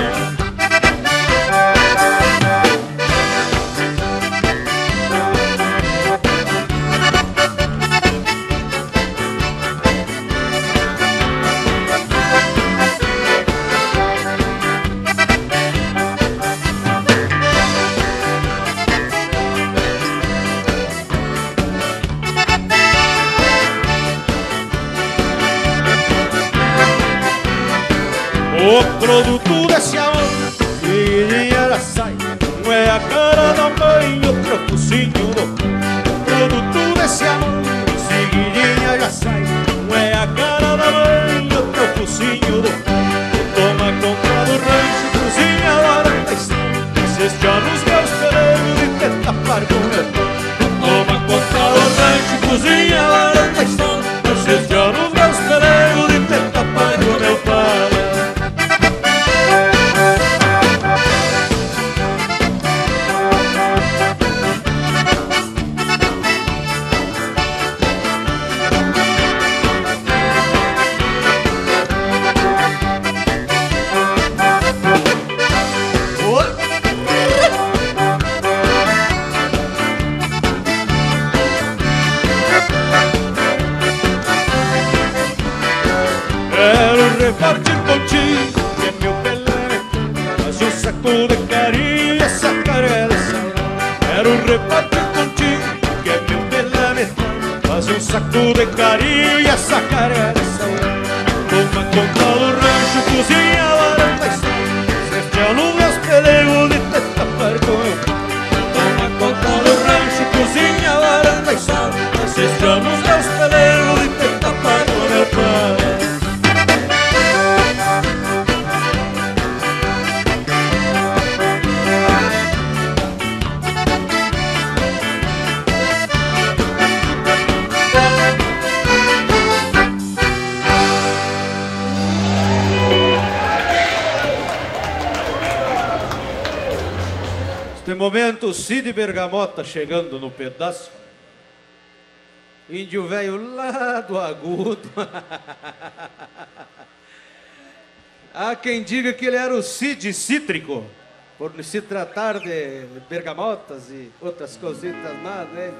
O produto desse amor, seguidinha já sai. Um é a cara da mãe, outro é o focinho do pai. O produto desse amor, seguidinha já sai. Um é a cara da mãe, outro é o focinho do pai. Toma conta do rancho, cozinha, hora traição. Assiste nos meus peleiros e tenta par com meu pai. Toma conta do rancho, cozinha, hora traição. Assiste nos meus peleiros e tenta par com meu pai. jeito de carinho e essa cara de saudade. Toma conta do rancho, cozinha, varanda e sal. Cesteando meus pelegos de te tapar com meu pau. Toma conta do rancho, cozinha, varanda e sal. Cesteando meus pelegos de te tapar com meu pau. Neste momento, Cid Bergamota chegando no pedaço. Índio velho lá do agudo. Há quem diga que ele era o Cid cítrico, por se tratar de bergamotas e outras cositas mais, né?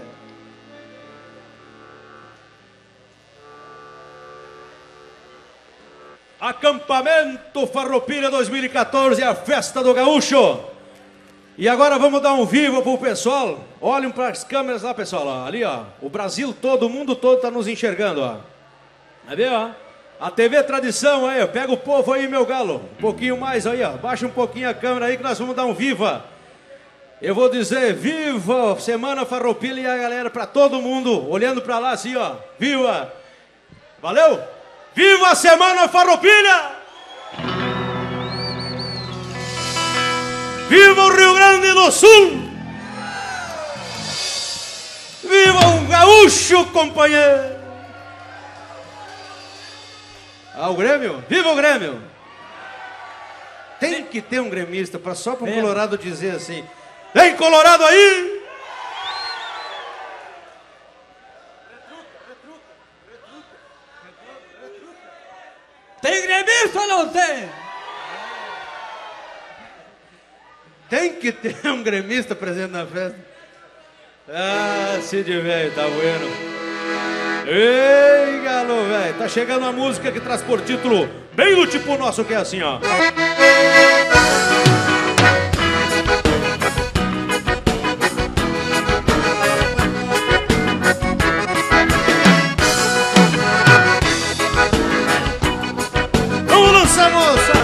Acampamento Farroupilha 2014, a festa do gaúcho. E agora vamos dar um vivo pro pessoal. Olhem para as câmeras lá, pessoal. Ó. Ali, ó. O Brasil todo, o mundo todo tá nos enxergando, ó. Vai ver, ó. A TV Tradição aí, ó. Pega o povo aí, meu galo. Um pouquinho mais aí, ó. Baixa um pouquinho a câmera aí que nós vamos dar um viva. Eu vou dizer viva Semana Farroupilha e a galera para todo mundo olhando para lá assim, ó. Viva! Valeu! Viva a Semana Farroupilha! Viva o Rio Grande do Sul! Viva o gaúcho, companheiro! Ah, o Grêmio? Viva o Grêmio! Tem que ter um gremista só para um colorado dizer assim: tem colorado aí? Tem gremista ou não tem? Tem que ter um gremista presente na festa. Ah, Cid velho, tá bueno. Ei, galo velho, tá chegando a música que traz por título bem do tipo nosso, que é assim, ó. Vamos lançar, moça!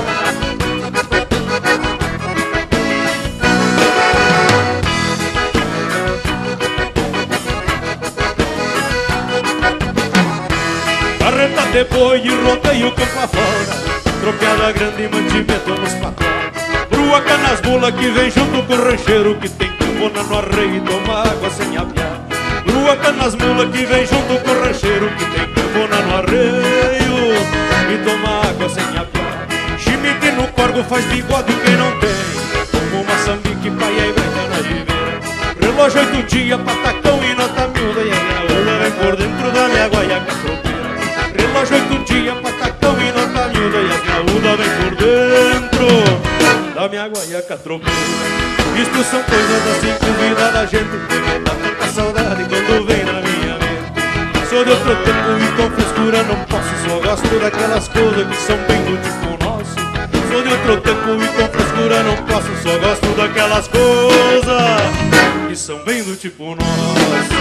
Carreta de boi e rodeio campo afora, tropeada grande e mantimento nos patrões. Bruaca nas mulas que vem junto com o rancheiro, que tem cambona no arreio e toma água sem apiar. Bruaca nas mulas que vem junto com o rancheiro, que tem cambona no arreio e toma água sem apiar. Chimite no corgo faz bigode quem não tem, como Moçambique, paia e branca na ribeira. Relógio 8 dias, patacão e nota miúda, e a graúda vem por dentro da minha guaiaca tropeira. Relógio 8 dias, patacão e nota miúda, e a graúda vem por dentro da minha guaiaca tropeira. Isto são coisas da simples vida da gente, que me dá tanta saudade quando vem na minha mente. Sou de outro tempo e com frescura não posso, só gosto daquelas coisas que são bem do tipo nosso. Sou de outro tempo e com frescura não posso, só gosto daquelas coisas que são bem do tipo nosso.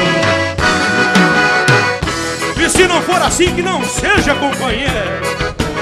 E se não for assim, que não seja, companheiro.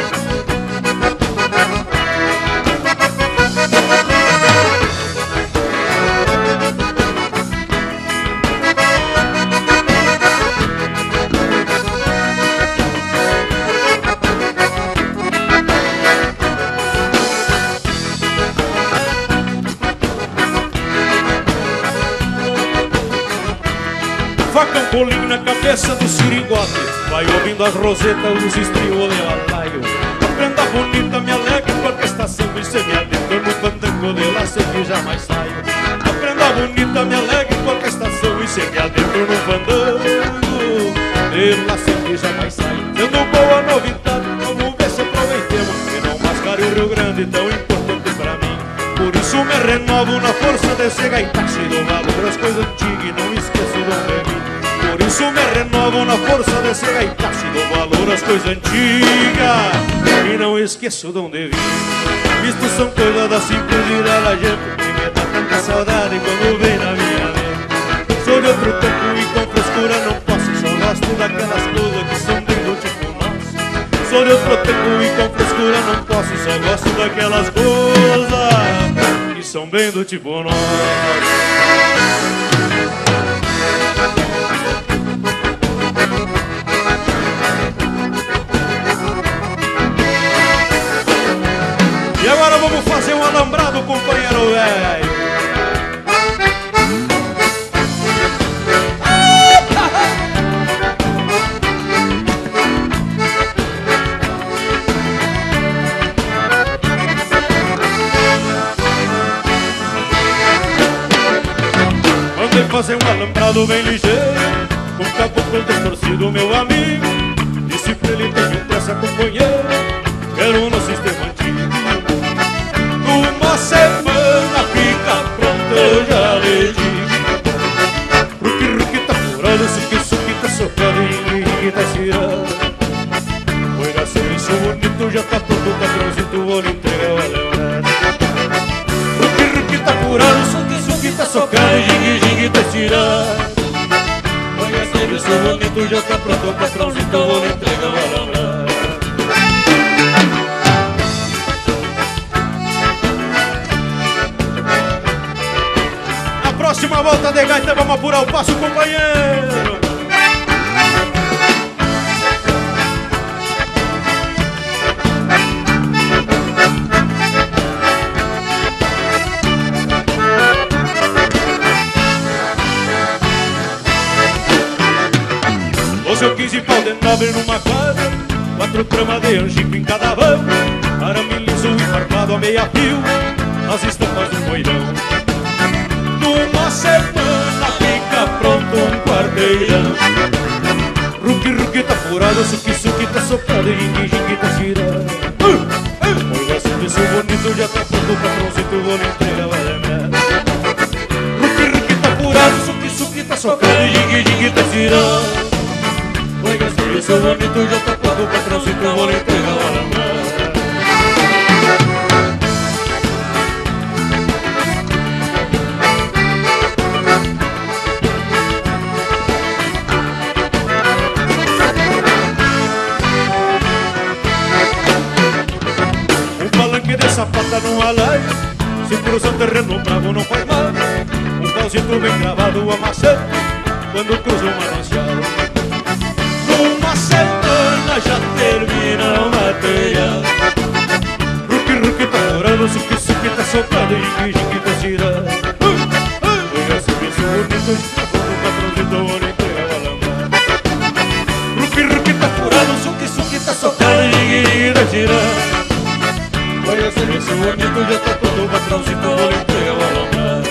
Faca um bolinho na cabeça do sirigote, vai ouvindo as rosetas, os estrios de balaio. A prenda bonita me alegra com a orquestração, e se me adentro no fandango de lá sei que jamais saio. A prenda bonita me alegra com a orquestração, e se me adentro no fandango de lá sei que jamais saio. Sendo boa novidade, vamos ver se aproveitemos, que não mascare o Rio Grande tão importante pra mim. Por isso me renovo na força desse gaitaxi, do valor as coisas antigas e não esqueço do mim. Por isso me renovo na força desse gaitaxi, dou valor às coisas antigas e não esqueço de onde vim. Isto são coisas da simples vida da gente, que me dá tanta saudade quando vem na minha mente. Sou de outro tempo e com frescura não posso, só gosto daquela sou de outro tempo e com frescura não posso. Só gosto daquelas coisas que são bem do tipo nós. E agora vamos fazer um alambrado, companheiro velho. Mandei fazer um alambrado bem ligeiro, com caboclo distorcido, meu amigo. Disse pra ele: tem pressa, companheiro, quero no sistema antigo. Uma semana fica pronto, eu já lhe digo. Ruki tá furado, suki tá socado e tá tirando. Foi assim, isso bonito, já tá pronto, patrãozito, vou lhe entregar o alambrado. Ruki tá furado, suki tá socado e tá tirando. Foi assim, isso bonito, já tá pronto, patrãozito, vou lhe entregar o alambrado. Próxima volta de gaita, vamos apurar o passo, companheiro. Hoje eu 15 pau de nobre numa quadra, 4 tramas de angico em cada vão, arame liso e farpado a meia fio, as estampas do moirão. Uma semana fica pronto um quarteirão. Ruki tá furado, suki tá socado e jingue tá girando. Olha, serviço bonito, já tá pronto, patrãozito, vou lhe entregar o alambrado. Ruki tá furado, suki tá socado e jingue tá girando. Olha, serviço bonito, já tá pronto, patrãozito, vou lhe entregar o alambrado. Sapata no alai, se cruza o terreno bravo não faz mal. Um pauzito bem cravado amassando quando cruza o manancial. Numa semana já termina o material. Ruki tá furando, suki tá soltado e jingue tá girando. Olha, serviço bonito, já tá pronto, patrãozito, vou lhe entregar o alambrado. Ruki tá furado, suki tá soltado e jingue tá girando. Olha, serviço bonito, já tá todo patrãozito, vou lhe entregar o alambrado.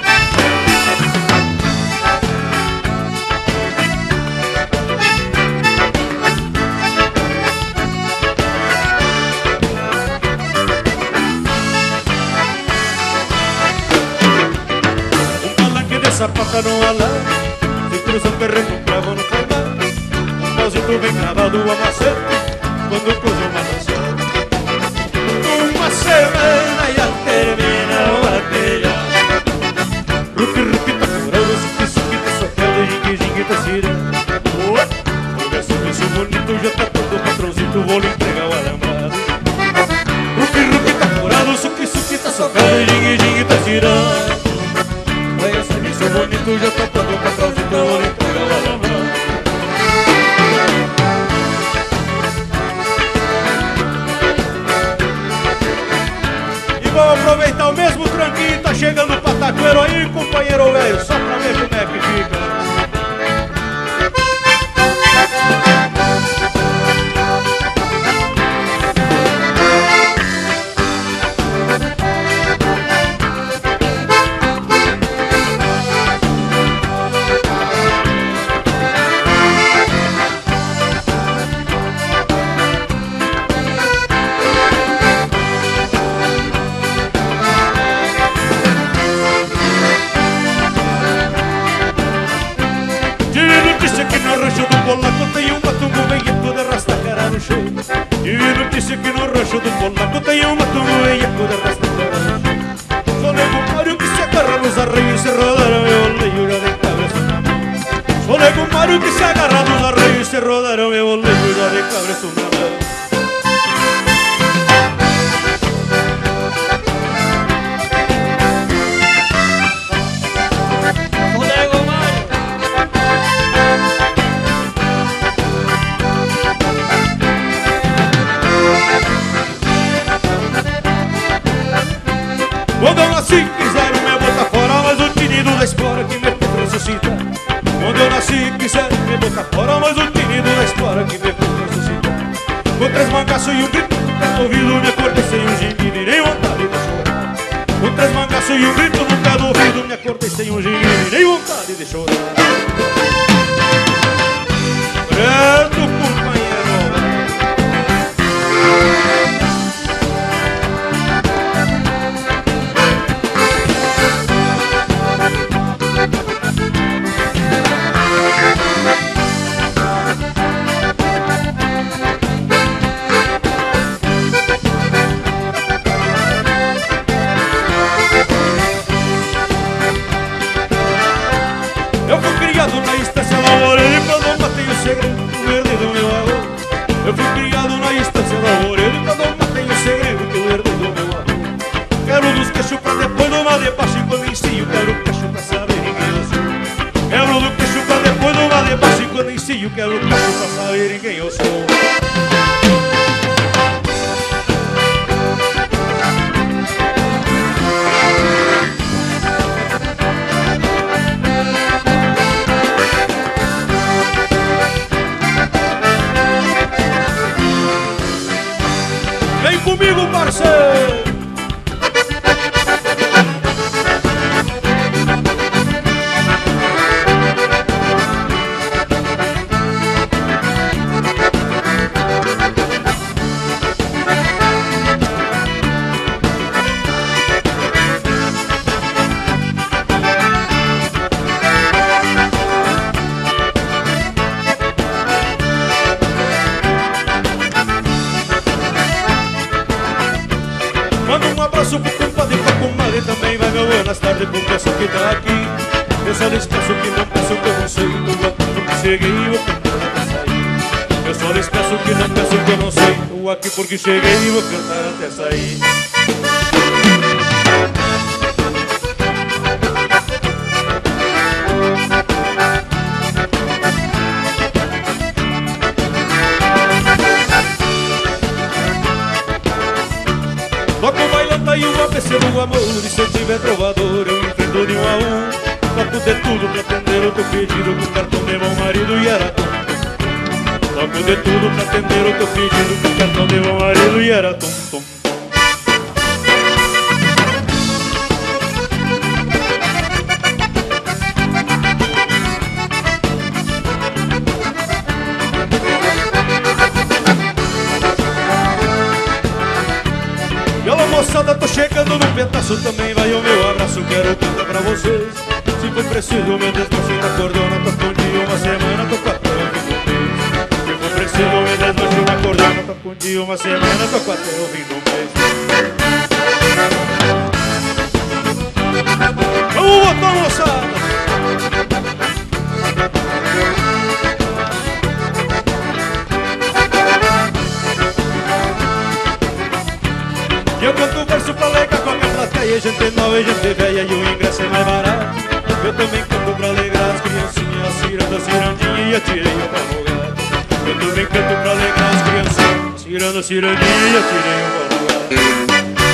Um palanque de sapata no alão, se cruza o terreno bravo no formar. Um pauzito bem cravado amassando quando cruza o manancial. Uma semana já termina o material. Ruki tá furando, suki tá socando e jingue tá girando. Olha, serviço bonito, já tá pronto, patrãozito, vou lhe entregar o alambrado. Ruki tá furado, suki tá socando e jingue tá girando. Olha, serviço bonito, já tá pronto, patrãozito, vou lhe entregar o alambrado. Vamos aproveitar o mesmo tranquinho, tá chegando o pataqueiro aí, companheiro velho, só pra ver como é que fica. Que no rancho do polaco tem uma tumulha por arrasta para só nego Mário que se agarra nos arreios e se rodaram eu leio já de cabeça na mão. Só nego Mário que se agarra nos arreios e se rodaram eu leio já de cabeça na mão. mangaços e um grito no pé do ouvido, me acordei sem um gemido e nem vontade de chorar. Com 3 mangaços e um grito no pé do ouvido, me acordei sem um gemido e nem vontade de chorar. Preto, companheiro. Eu fui criado na estância da Moreira, quando matei o segredo do verde do meu avô. Eu fui criado na estância da Moreira, quando matei o segredo do verde do meu avô. Quero dos queixos pra depois do mal de baixo, e quando ensino, quero o queixo pra saber quem eu sou. Quero do queixo pra depois do mal de baixo, e quando ensino, quero o queixo pra saber quem eu sou. Vem comigo, parceiro! Manda um abraço pro compadre e pra comadre também. Vai meu buenas tardes pro pessoal que tá aqui. Eu só lhes peço que não peço que eu não sei. O aqui porque cheguei e vou cantar até sair. Eu só lhes peço que não peço que eu não sei. O aqui porque cheguei e vou cantar até sair. Toco bailanta e o ABC do amor, e se eu tiver trovador eu enfrento de 1 a 1. Toco de tudo pra atender o teu pedido, com cartão de bom marido e era tom. Toco de tudo pra atender o teu pedido, com cartão de bom marido e era tom, tom. E olá moçada, tô chegando no pedaço, também vai o meu abraço, quero cantar pra vocês. Se for preciso, meu desmanche na cordona, toco um dia, 1 semana, toco até o fim do mês. Se for preciso, meu desmanche na cordona, toco um dia, 1 semana, toco até o fim do mês. Vamos botar, moçada! E eu canto verso pra alegrar qualquer plateia, gente nova e gente velha, e o ingresso é mais barato. Eu também canto pra alegrar as criancinhas, cirando a cirandinha e atirei o pau no gato. Eu também canto pra alegrar as criancinhas, cirando a cirandinha e atirei o pau no gato.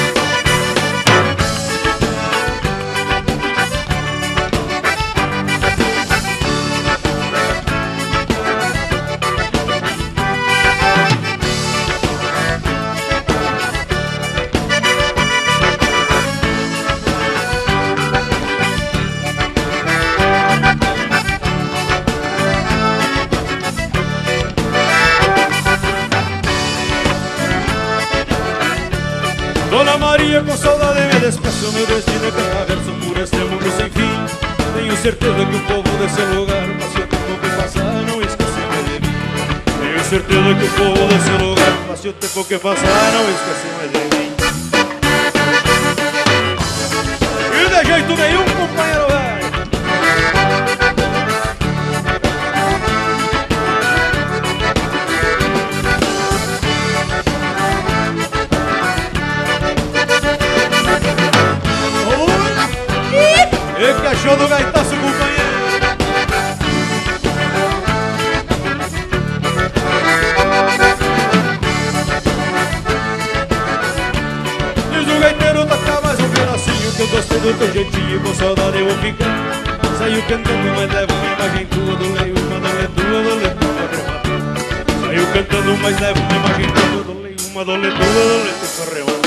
Dona Maria, com saudade me despeço, meu destino é cantar verso por este mundo sem fim. Tenho certeza que o povo desse lugar, passe o tempo que passar, não esquece mais de mim. Tenho certeza que o povo desse lugar, passe o tempo que passar, não esquece mais de mim. E de jeito nenhum, companheiro velho. E que achou do gaitaço, companheiro? Diz o gaiteiro, toca mais um pedacinho, que eu gostei do teu jeitinho, com saudade eu vou ficar. Saiu cantando, mas leva uma imagem tua, do leio, quando é tua, do leio, tua. Saiu cantando, mas leva uma imagem tua, do leio, Uma doleta, torreão.